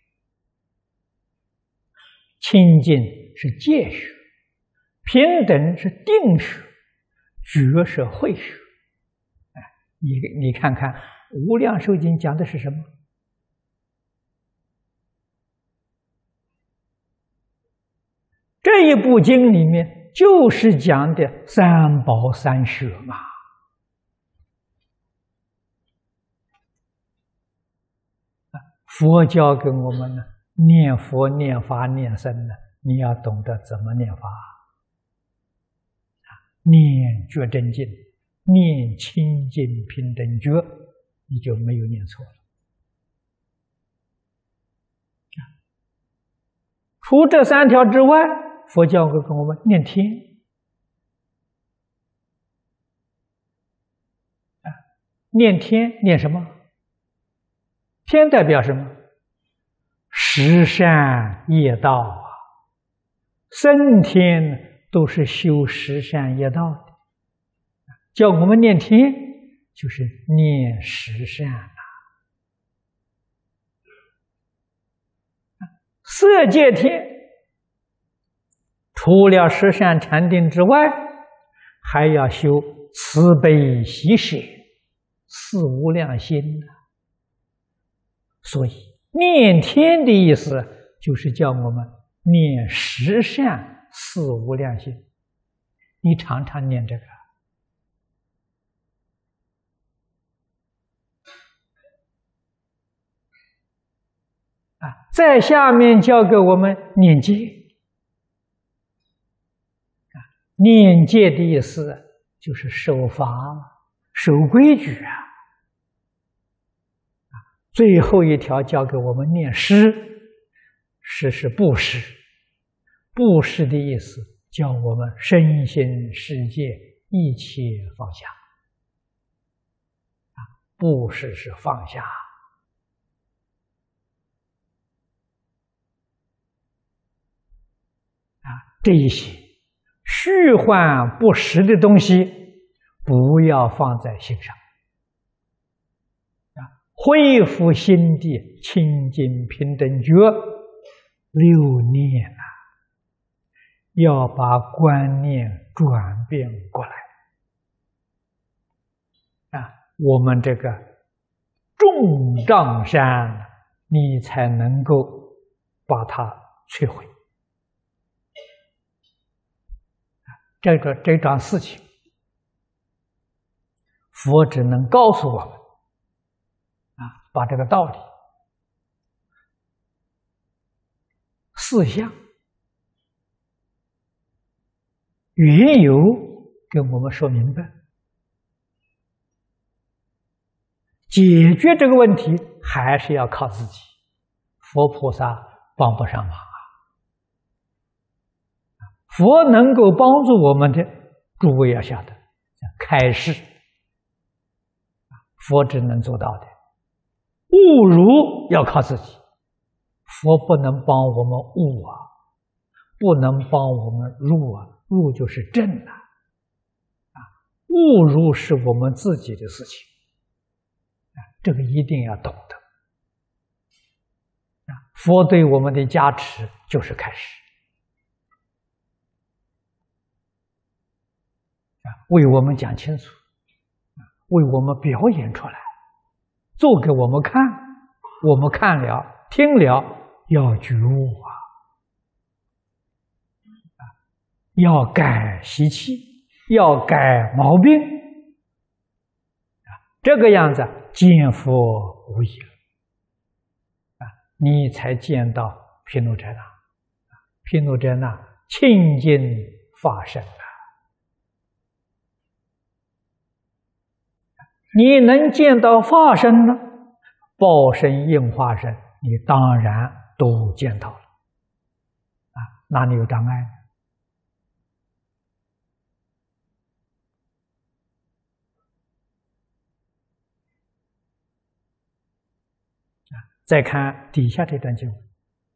S1: 清净是戒学，平等是定学，觉是慧学。 你看看《无量寿经》讲的是什么？这一部经里面就是讲的三宝三学嘛。佛教给我们呢，念佛、念法、念僧呢，你要懂得怎么念法。念觉真经，念清净平等觉，你就没有念错了。除这三条之外，佛教会跟我们念天。念天，念什么？天代表什么？十善业道啊！升天都是修十善业道的，叫我们念天，就是念十善啊。色界天除了十善禅定之外，还要修慈悲喜舍四无量心啊。所以念天的意思就是叫我们念十善四无量心，你常常念这个。在下面教给我们念戒。念戒的意思就是守法、守规矩啊。最后一条教给我们念施，施是布施。布施的意思叫我们身心世界一切放下。布施是放下。这一些虚幻不实的东西，不要放在心上。恢复心地清净平等觉，六念啊，要把观念转变过来我们这个重障山，你才能够把它摧毁。这桩事情，佛只能告诉我们把这个道理四相缘由给我们说明白，解决这个问题还是要靠自己，佛菩萨帮不上忙。佛能够帮助我们的，诸位要晓得，开示，佛只能做到的。悟入要靠自己，佛不能帮我们悟啊，不能帮我们入啊，入就是正悟入是我们自己的事情这个一定要懂得佛对我们的加持就是开示为我们讲清楚，为我们表演出来，做给我们看，我们看了听了要觉悟要改习气，要改毛病这个样子见佛无疑你才见到毗卢遮那，毗卢遮那清净法身你能见到法身呢，报身应化身你当然都见到了哪里有障碍呢？再看底下这段经文，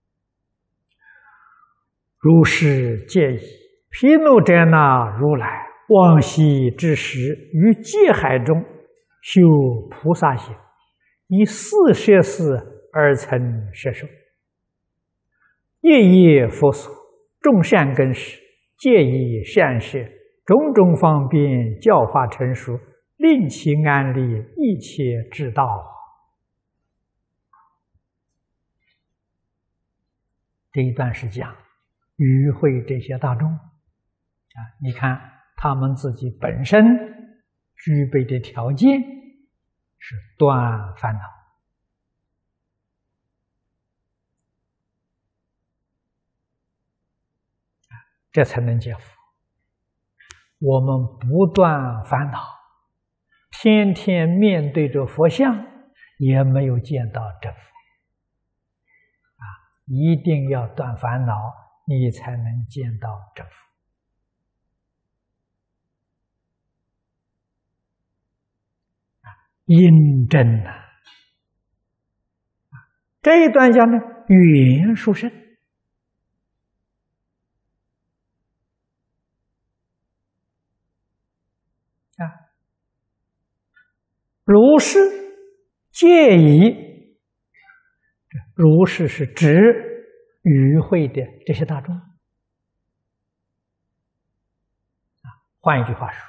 S1: 如是戒已，毗卢遮那如来往昔之时，于界海中修菩萨行，以四摄事而成摄受，夜夜佛所，众善根时，皆以善摄，种种方便教化成熟， 令其安立一切之道。这一段是讲与会这些大众你看他们自己本身具备的条件是断烦恼这才能解福。我们不断烦恼，天天面对着佛像，也没有见到真佛一定要断烦恼，你才能见到真佛印证这一段讲呢，缘殊胜如是戒已，如是是指与会的这些大众换一句话说，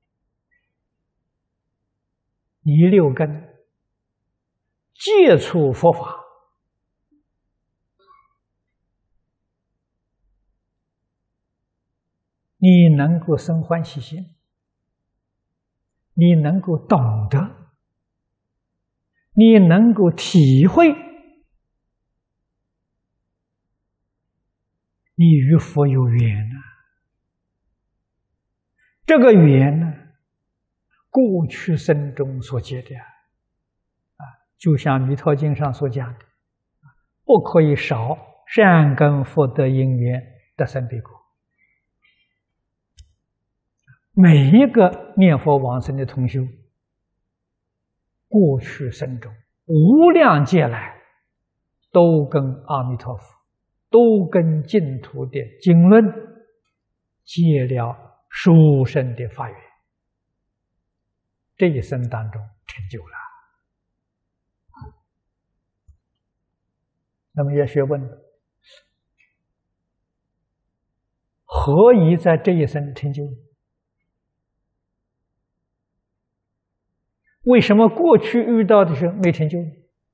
S1: 你六根接触佛法，你能够生欢喜心，你能够懂得，你能够体会，你与佛有缘这个缘呢，过去生中所结的就像《弥陀经》上所讲的，不可以少善根福德因缘得生彼国。每一个念佛往生的同修，过去生中无量劫来，都跟阿弥陀佛，都跟净土的经论结了殊胜的法缘，这一生当中成就了。那么也学问，何以在这一生成就？为什么过去遇到的时候没成就？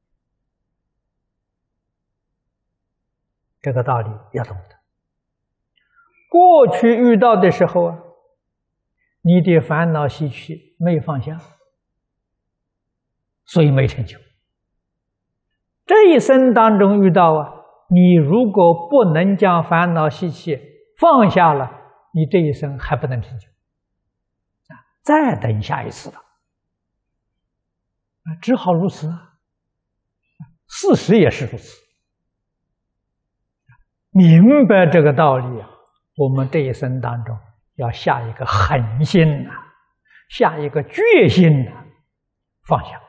S1: 这个道理要懂得。过去遇到的时候你的烦恼习气没放下，所以没成就。这一生当中遇到你如果不能将烦恼习气放下了，你这一生还不能成就再等下一次了只好如此事实也是如此。明白这个道理我们这一生当中要下一个狠心下一个决心放下。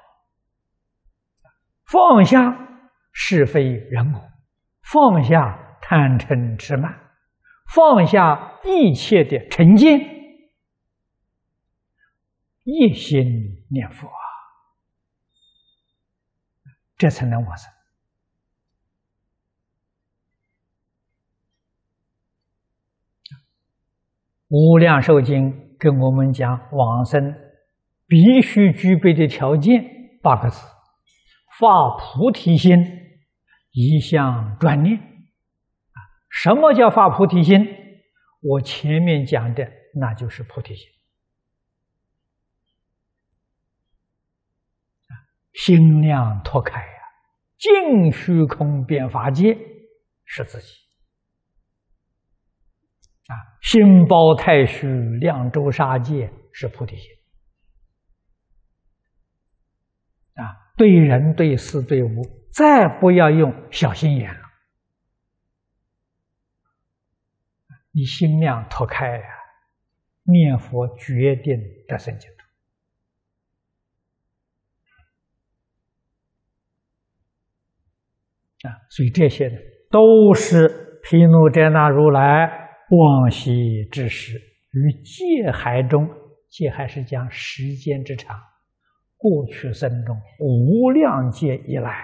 S1: 放下是非人我，放下贪嗔痴慢，放下一切的成见，一心念佛这才能往生。无量寿经跟我们讲往生必须具备的条件8个字：发菩提心，一向专念。什么叫发菩提心？我前面讲的那就是菩提心。心量拓开尽虚空遍法界是自己心包太虚量周沙界是菩提心对人对事对物再不要用小心眼了，你心量拓开念佛决定得生净土所以这些呢，都是毗卢遮那如来往昔之时于界海中，界海是讲时间之长，过去生中无量劫以来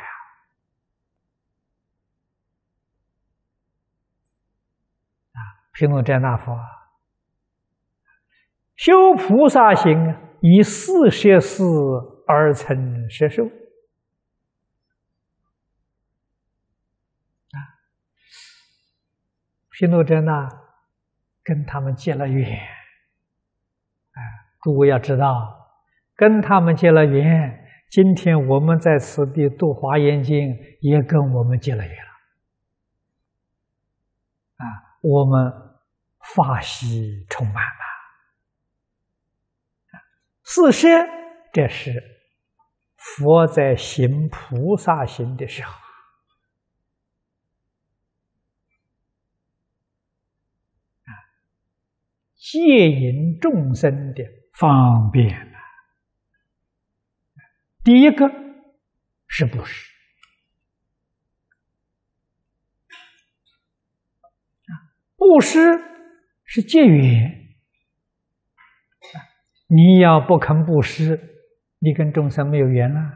S1: 毗卢遮那佛修菩萨行，以四摄事而成摄受。毗卢遮那跟他们结了缘，诸位要知道，跟他们结了缘，今天我们在此地读华严经，也跟我们结了缘了。我们法喜充满了。四摄，这是佛在行菩萨行的时候，戒引众生的方便。第一个是布施，布施是结缘。你要不肯布施，你跟众生没有缘了。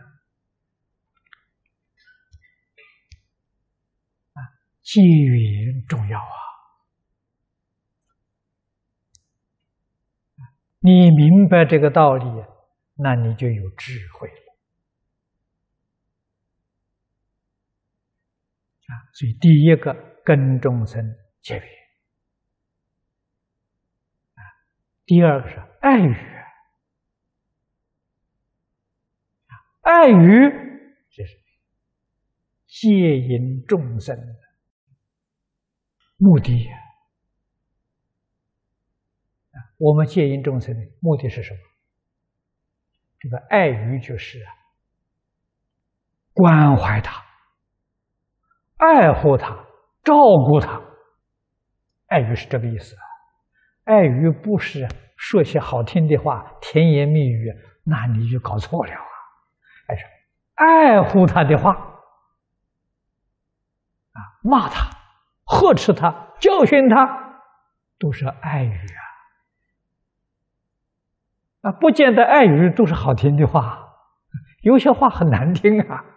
S1: 结缘重要啊！你明白这个道理，那你就有智慧了。所以第一个跟众生结缘，第二个是爱语，爱语就是戒引众生的目的。我们戒引众生的目的是什么？这个爱语就是关怀他、爱护他、照顾他。爱语是这个意思。爱语不是说些好听的话、甜言蜜语，那你就搞错了啊！还是爱护他的话，骂他、呵斥他、教训他，都是爱语不见得爱语都是好听的话，有些话很难听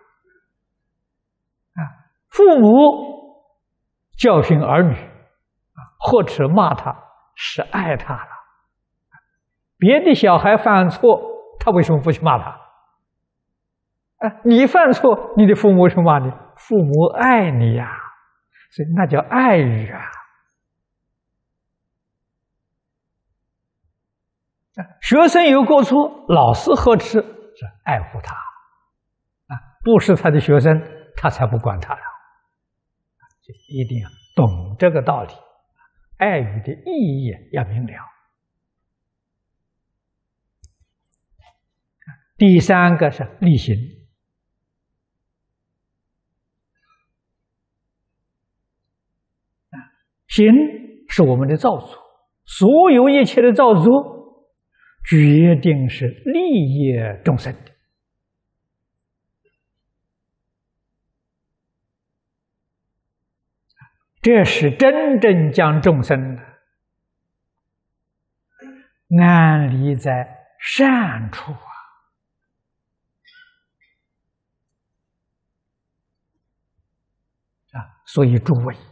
S1: 父母教训儿女，呵斥骂他，是爱他了。别的小孩犯错，他为什么不去骂他？你犯错，你的父母为什么骂你？父母爱你呀，所以那叫爱语学生有过错，老师呵斥，是爱护他不是他的学生，他才不管他了。一定要懂这个道理，爱语的意义要明了。第三个是力行，行是我们的造作，所有一切的造作决定是利益众生的。这是真正将众生安立在善处所以诸位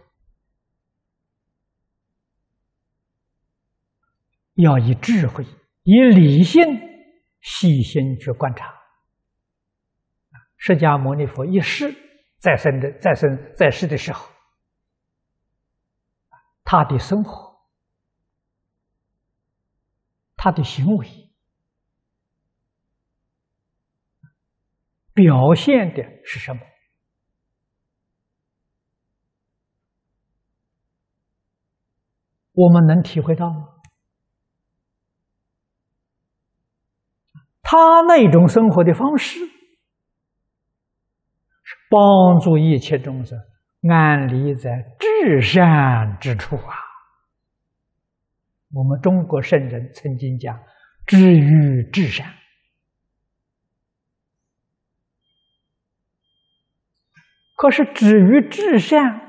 S1: 要以智慧、以理性细心去观察。释迦牟尼佛一世在世的时候，他的生活、他的行为表现的是什么？我们能体会到吗？他那种生活的方式，是帮助一切众生安立在至善之处我们中国圣人曾经讲至于至善，可是至于至善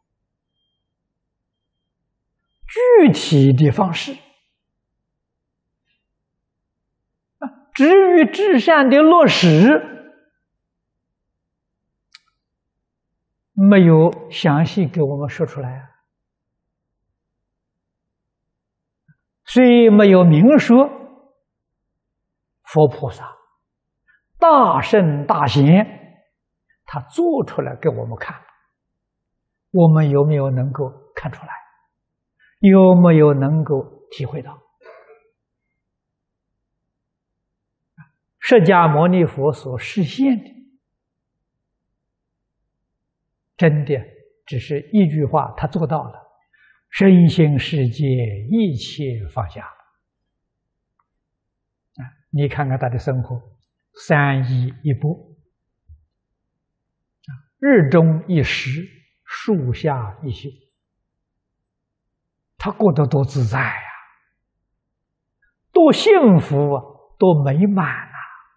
S1: 具体的方式，至于至善的落实，没有详细给我们说出来虽没有明说，佛菩萨大圣大贤，他做出来给我们看，我们有没有能够看出来？有没有能够体会到？释迦牟尼佛所实现的，真的只是一句话，他做到了。身心世界一切放下。你看看他的生活，三衣一钵，日中一食，树下一宿，他过得多自在呀，多幸福啊，多美满啊！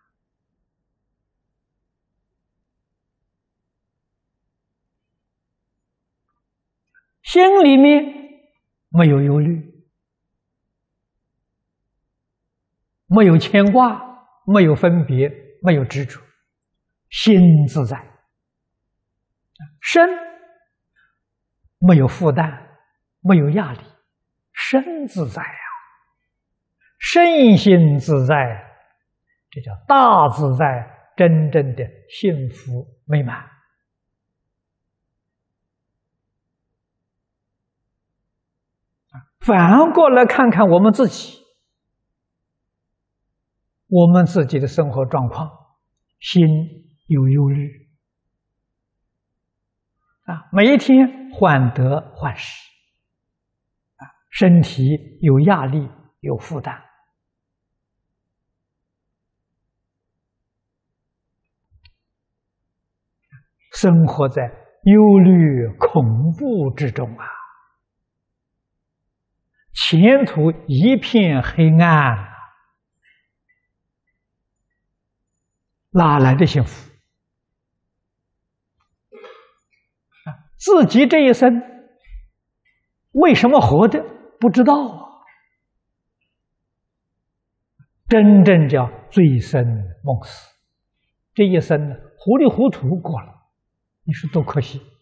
S1: 心里面没有忧虑，没有牵挂，没有分别，没有执着，心自在。身没有负担，没有压力，身自在呀，身心自在，这叫大自在，真正的幸福美满。反过来看看我们自己，我们自己的生活状况，心有忧虑每一天患得患失身体有压力有负担，生活在忧虑恐怖之中前途一片黑暗，哪来的幸福？自己这一生为什么活的不知道真正叫醉生梦死，这一生呢糊里糊涂过了，你说多可惜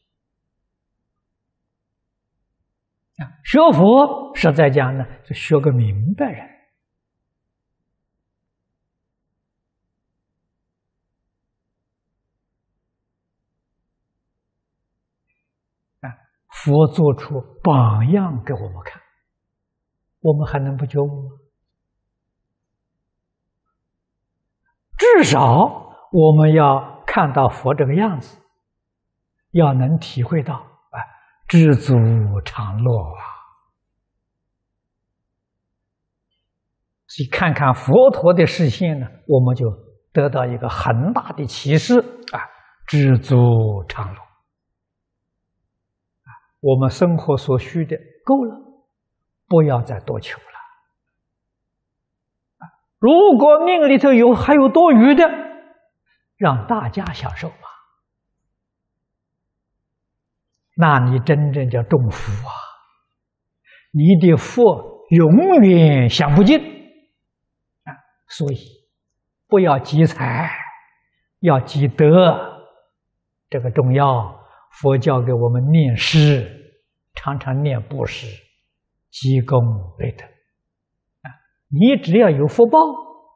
S1: 学佛实在讲呢，就学个明白人佛做出榜样给我们看，我们还能不觉悟吗？至少我们要看到佛这个样子，要能体会到知足常乐所以看看佛陀的示现呢，我们就得到一个很大的启示知足常乐我们生活所需的够了，不要再多求了如果命里头还有多余的，让大家享受吧，那你真正叫种福你的福永远享不尽所以不要积财，要积德，这个重要。佛教给我们念诗，常常念布施，积功累德你只要有福报，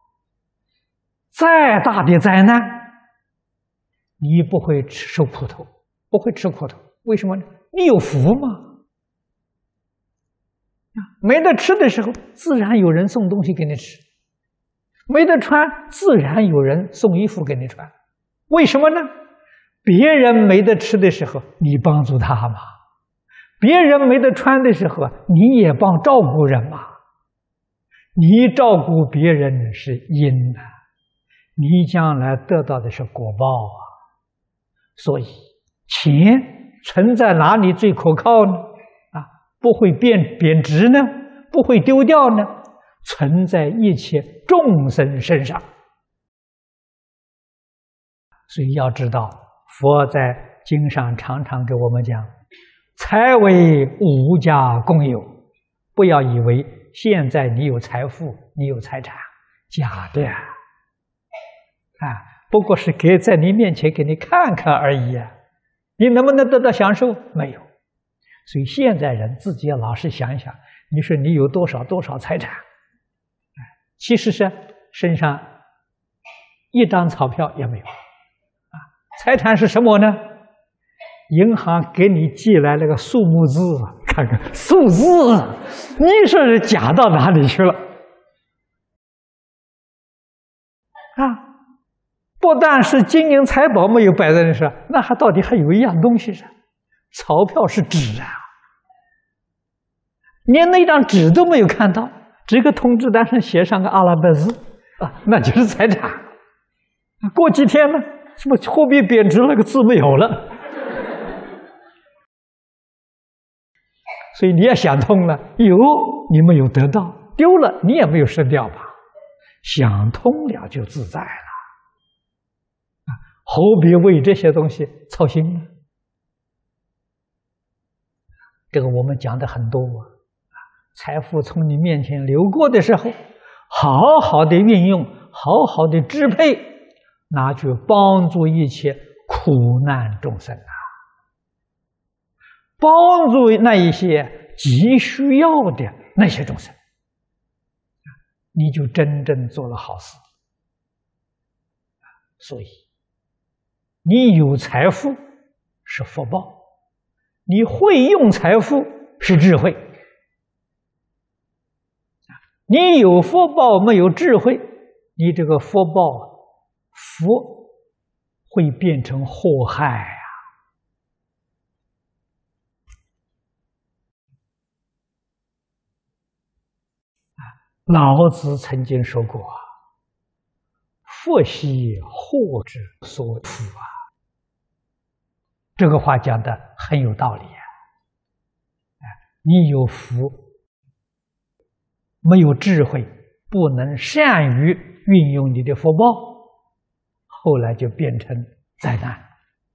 S1: 再大的灾难你不会受苦头，不会吃苦头。为什么呢？你有福嘛没得吃的时候自然有人送东西给你吃，没得穿自然有人送衣服给你穿。为什么呢？别人没得吃的时候你帮助他嘛，别人没得穿的时候你也帮照顾人嘛。你照顾别人是因你将来得到的是果报所以钱存在哪里最可靠呢不会贬值呢，不会丢掉呢，存在一切众生身上。所以要知道佛在经上常常给我们讲，财为无家共有，不要以为现在你有财富，你有财产，假的不过是在你面前给你看看而已你能不能得到享受？没有。所以现在人自己要老实想一想， 你说你有多少财产？其实是身上一张钞票也没有。财产是什么呢？银行给你寄来了个数目字，看看数字，你说是假到哪里去了？不但是金银财宝没有摆在那上，那还到底还有一样东西是钞票，是纸啊，连那张纸都没有看到，这个通知单上写上个阿拉伯字那就是财产。过几天呢，什么货币贬值，那个字没有了。所以你也想通了，有你没有得到，丢了你也没有失掉吧？想通了就自在了，何必为这些东西操心呢？这个我们讲的很多财富从你面前流过的时候，好好的运用，好好的支配，拿去帮助一切苦难众生帮助那一些急需要的那些众生，你就真正做了好事。所以你有财富是福报，你会用财富是智慧。你有福报没有智慧，你这个福报福会变成祸害老子曾经说过福兮祸之所伏这个话讲的很有道理你有福没有智慧，不能善于运用你的福报，后来就变成灾难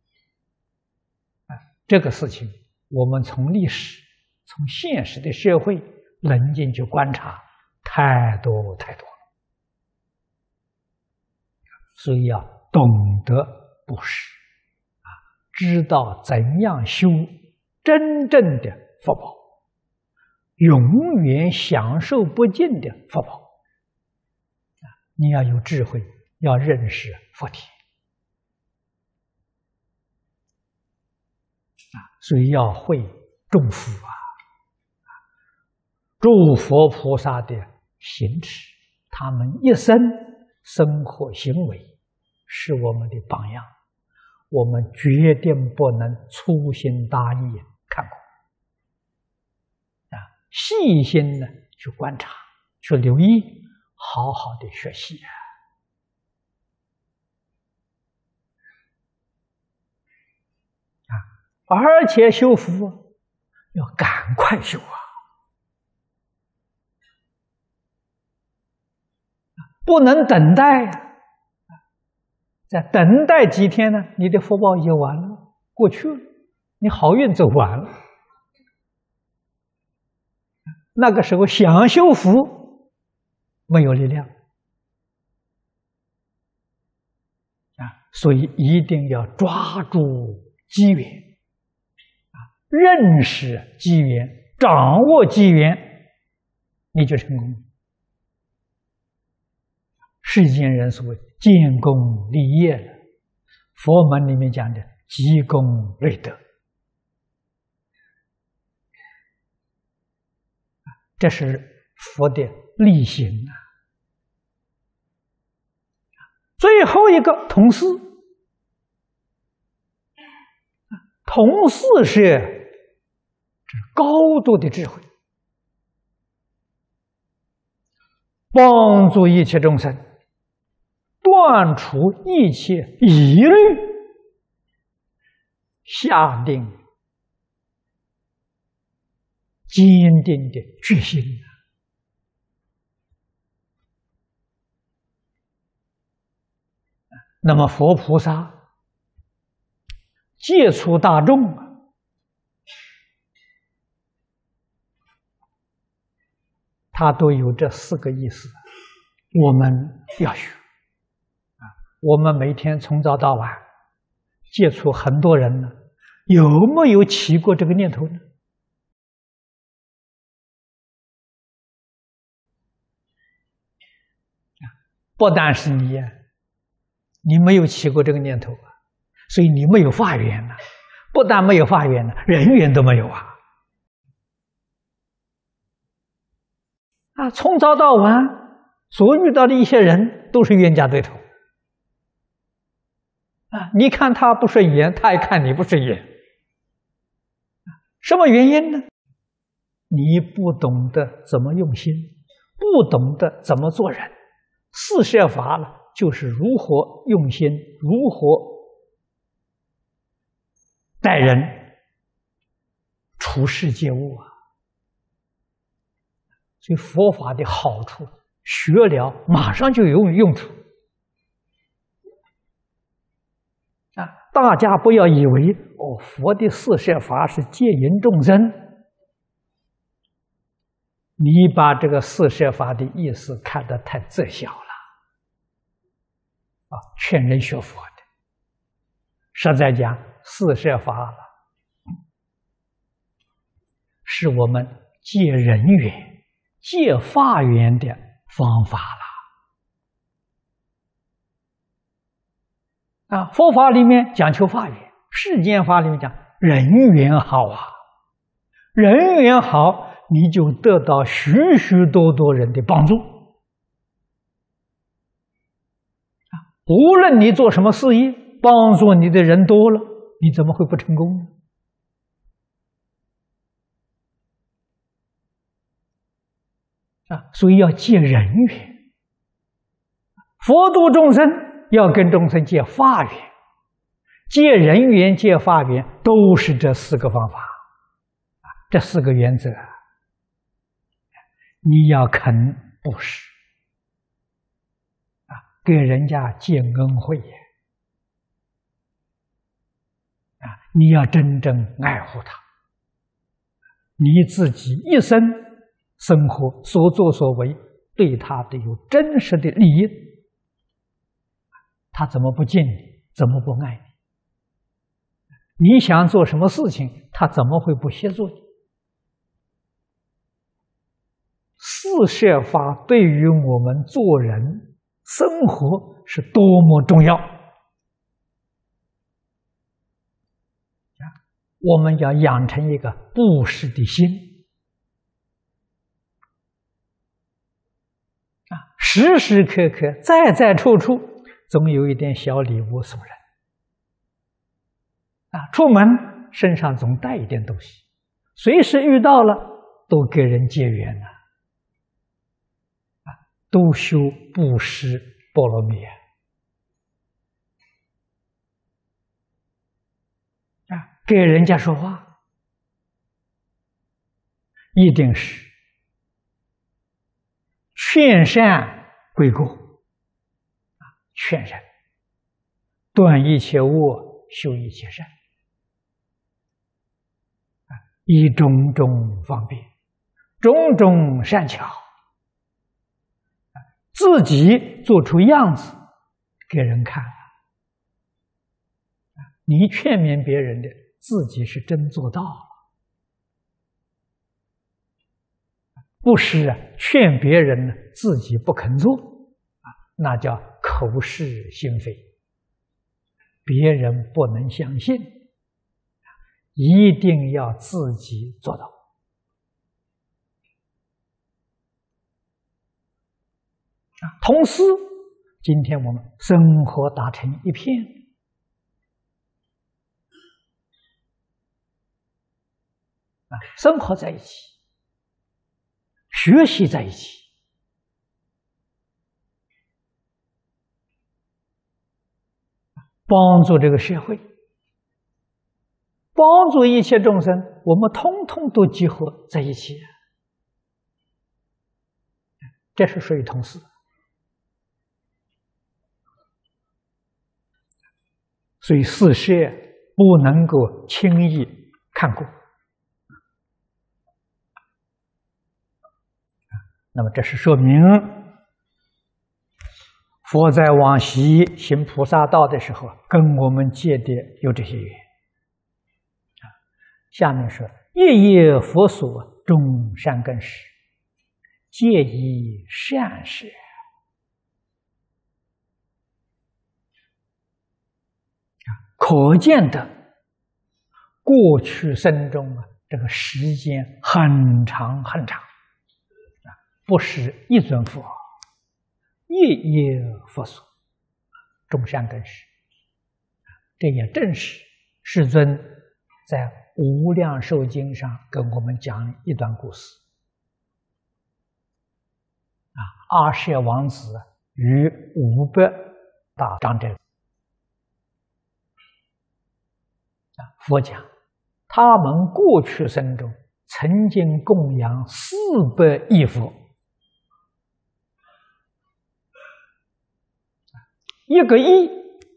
S1: 这个事情我们从历史从现实的社会冷静去观察，太多，所以要懂得布施知道怎样修真正的福报，永远享受不尽的福报你要有智慧，要认识佛体所以要会种福诸佛菩萨的行持，他们一生生活行为是我们的榜样，我们决定不能粗心大意看过细心的去观察，去留意，好好的学习而且修福要赶快修不能等待在等待几天呢，你的福报已经完了，过去了，你好运走完了。那个时候想修福没有力量所以一定要抓住机缘认识机缘，掌握机缘，你就成功。世间人所谓建功立业了，佛门里面讲的积功累德，这是佛的例行最后一个同事，同事是高度的智慧，帮助一切众生断除一切疑虑，下定坚定的决心那么佛菩萨接触大众他都有这4个意思，我们要学我们每天从早到晚接触很多人呢，有没有起过这个念头呢？ 不但是你呀，你没有起过这个念头啊，所以你没有发愿呐。不但没有发愿呢，人缘都没有啊！从早到晚所遇到的一些人都是冤家对头啊！你看他不顺眼，他也看你不顺眼，什么原因呢？你不懂得怎么用心，不懂得怎么做人。四摄法呢，就是如何用心，如何待人、处世接物啊！所以佛法的好处，学了马上就有用处啊！大家不要以为佛的四摄法是戒引众生，你把这个四摄法的意思看得太窄小了啊！劝人学佛的，实在讲，四摄法是我们戒人缘、戒法缘的方法了啊！佛法里面讲求法缘，世间法里面讲人缘好啊，人缘好，你就得到许许多多人的帮助啊！无论你做什么事业，帮助你的人多了，你怎么会不成功呢？所以要戒人缘，佛度众生要跟众生结法缘，戒人缘、戒法缘都是这四个方法这四个原则你要肯布施给人家结恩惠你要真正爱护他，你自己一生生活所作所为对他都有真实的利益，他怎么不敬你，怎么不爱你？你想做什么事情，他怎么会不协助你？四摄法对于我们做人生活是多么重要，我们要养成一个布施的心时时刻刻在在处处总有一点小礼物送人出门身上总带一点东西，随时遇到了都给人结缘都修布施波罗蜜给人家说话一定是劝善归过劝人断一切恶，修一切善，以种种方便，种种善巧，自己做出样子给人看你劝勉别人的，自己是真做到了。不是劝别人自己不肯做那叫口是心非，别人不能相信，一定要自己做到。同时，今天我们生活打成一片，生活在一起，学习在一起，帮助这个社会，帮助一切众生，我们通通都集合在一起，这是属于同事。所以四摄不能够轻易看过。那么这是说明佛在往昔行菩萨道的时候，跟我们结的有这些缘。下面说：夜夜佛所种善根时，戒以善事。 可见的过去生中这个时间很长很长，不是一尊佛，夜夜佛所，众善根识。这也正是世尊在《无量寿经》上跟我们讲一段故事。阿舍王子与500大长者，佛讲他们过去生中曾经供养400亿佛，1个亿。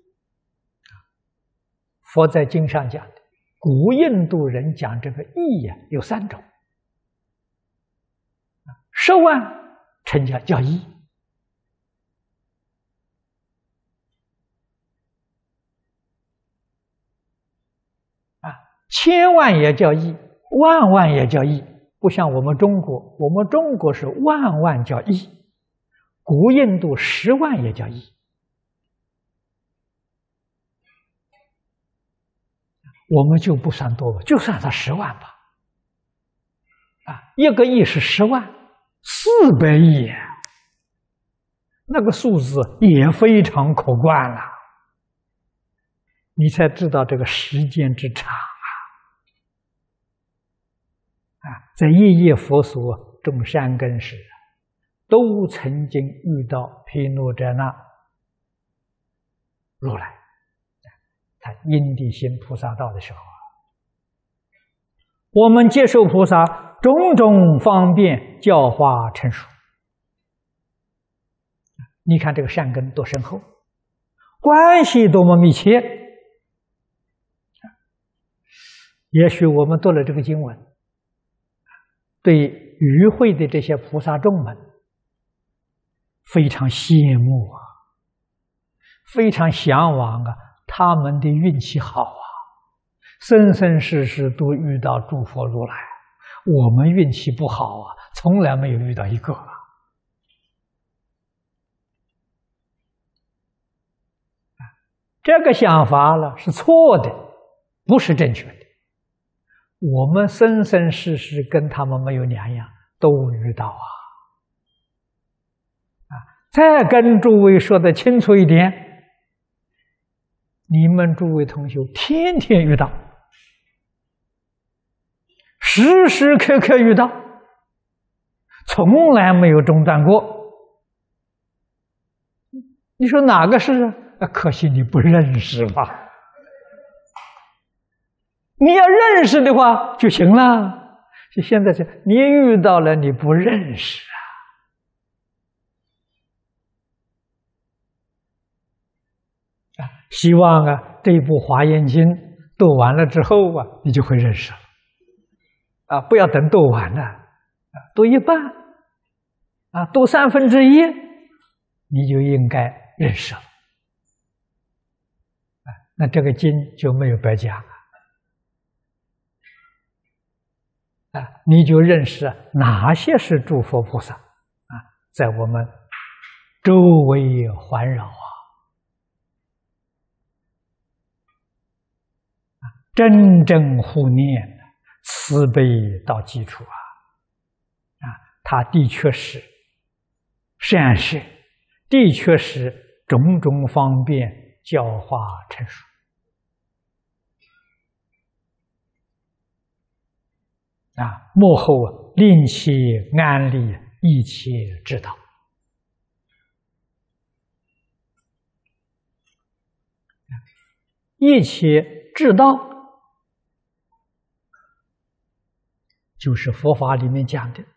S1: 佛在经上讲的，古印度人讲这个亿呀，有3种，10万称叫亿，千万也叫亿，万万也叫亿。不像我们中国，我们中国是万万叫亿，古印度10万也叫亿。我们就不算多吧，就算它10万吧。1个亿是10万，400亿，那个数字也非常可观了。你才知道这个时间之长在夜夜佛所众善根识，都曾经遇到毗卢遮那如来，他因地行菩萨道的时候我们接受菩萨种种方便教化成熟。你看这个善根多深厚，关系多么密切。也许我们读了这个经文，对与会的这些菩萨众们非常羡慕非常向往他们的运气好生生世世都遇到诸佛如来，我们运气不好从来没有遇到一个这个想法是错的，不是正确的。我们生生世世跟他们没有两样，都遇到再跟诸位说的清楚一点，你们诸位同学天天遇到，时时刻刻遇到，从来没有中断过。你说哪个是？可惜你不认识吧。你要认识的话就行了。就现在是你遇到了你不认识希望这一部《华严经》读完了之后你就会认识了不要等读完了读一半读1/3，你就应该认识了那这个经就没有白讲你就认识哪些是诸佛菩萨在我们周围环绕真正护念，慈悲到基础他的确是善事，的确是种种方便教化成熟幕后令其安立一切之道一切之道就是佛法里面讲的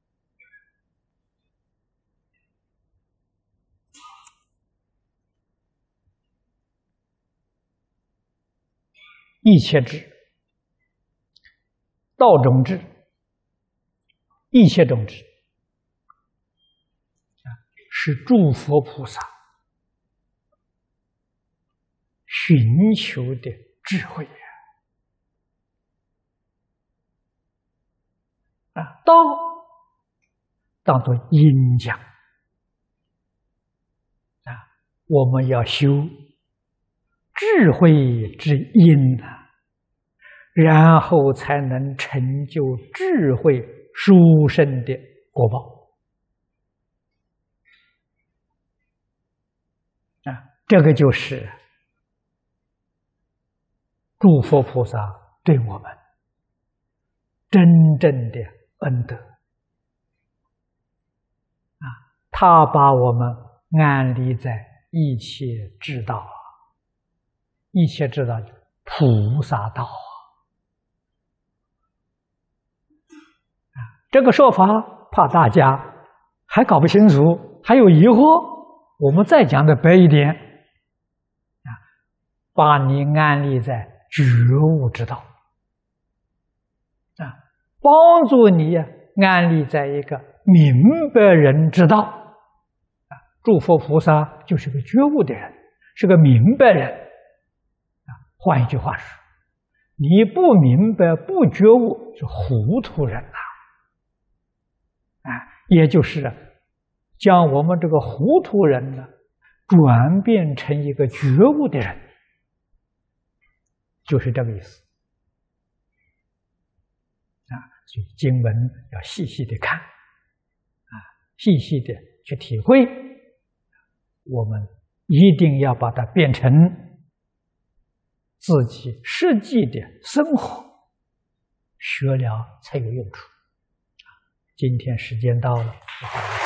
S1: 一切智、道种智、一切种智是诸佛菩萨寻求的智慧道当作因讲我们要修智慧之因啊，然后才能成就智慧殊胜的果报啊！这个就是诸佛菩萨对我们真正的恩德啊！他把我们安立在一切之道，一切之道菩萨道啊！这个说法怕大家还搞不清楚，还有疑惑，我们再讲的白一点啊，把你安立在觉悟之道啊，帮助你安立在一个明白人之道啊。诸佛菩萨就是个觉悟的人，是个明白人啊。换一句话说，你不明白不觉悟是糊涂人啊，也就是将我们这个糊涂人呢转变成一个觉悟的人，就是这个意思啊。所以经文要细细的看啊，细细的去体会，我们一定要把它变成自己实际的生活，学了才有用处。今天时间到了。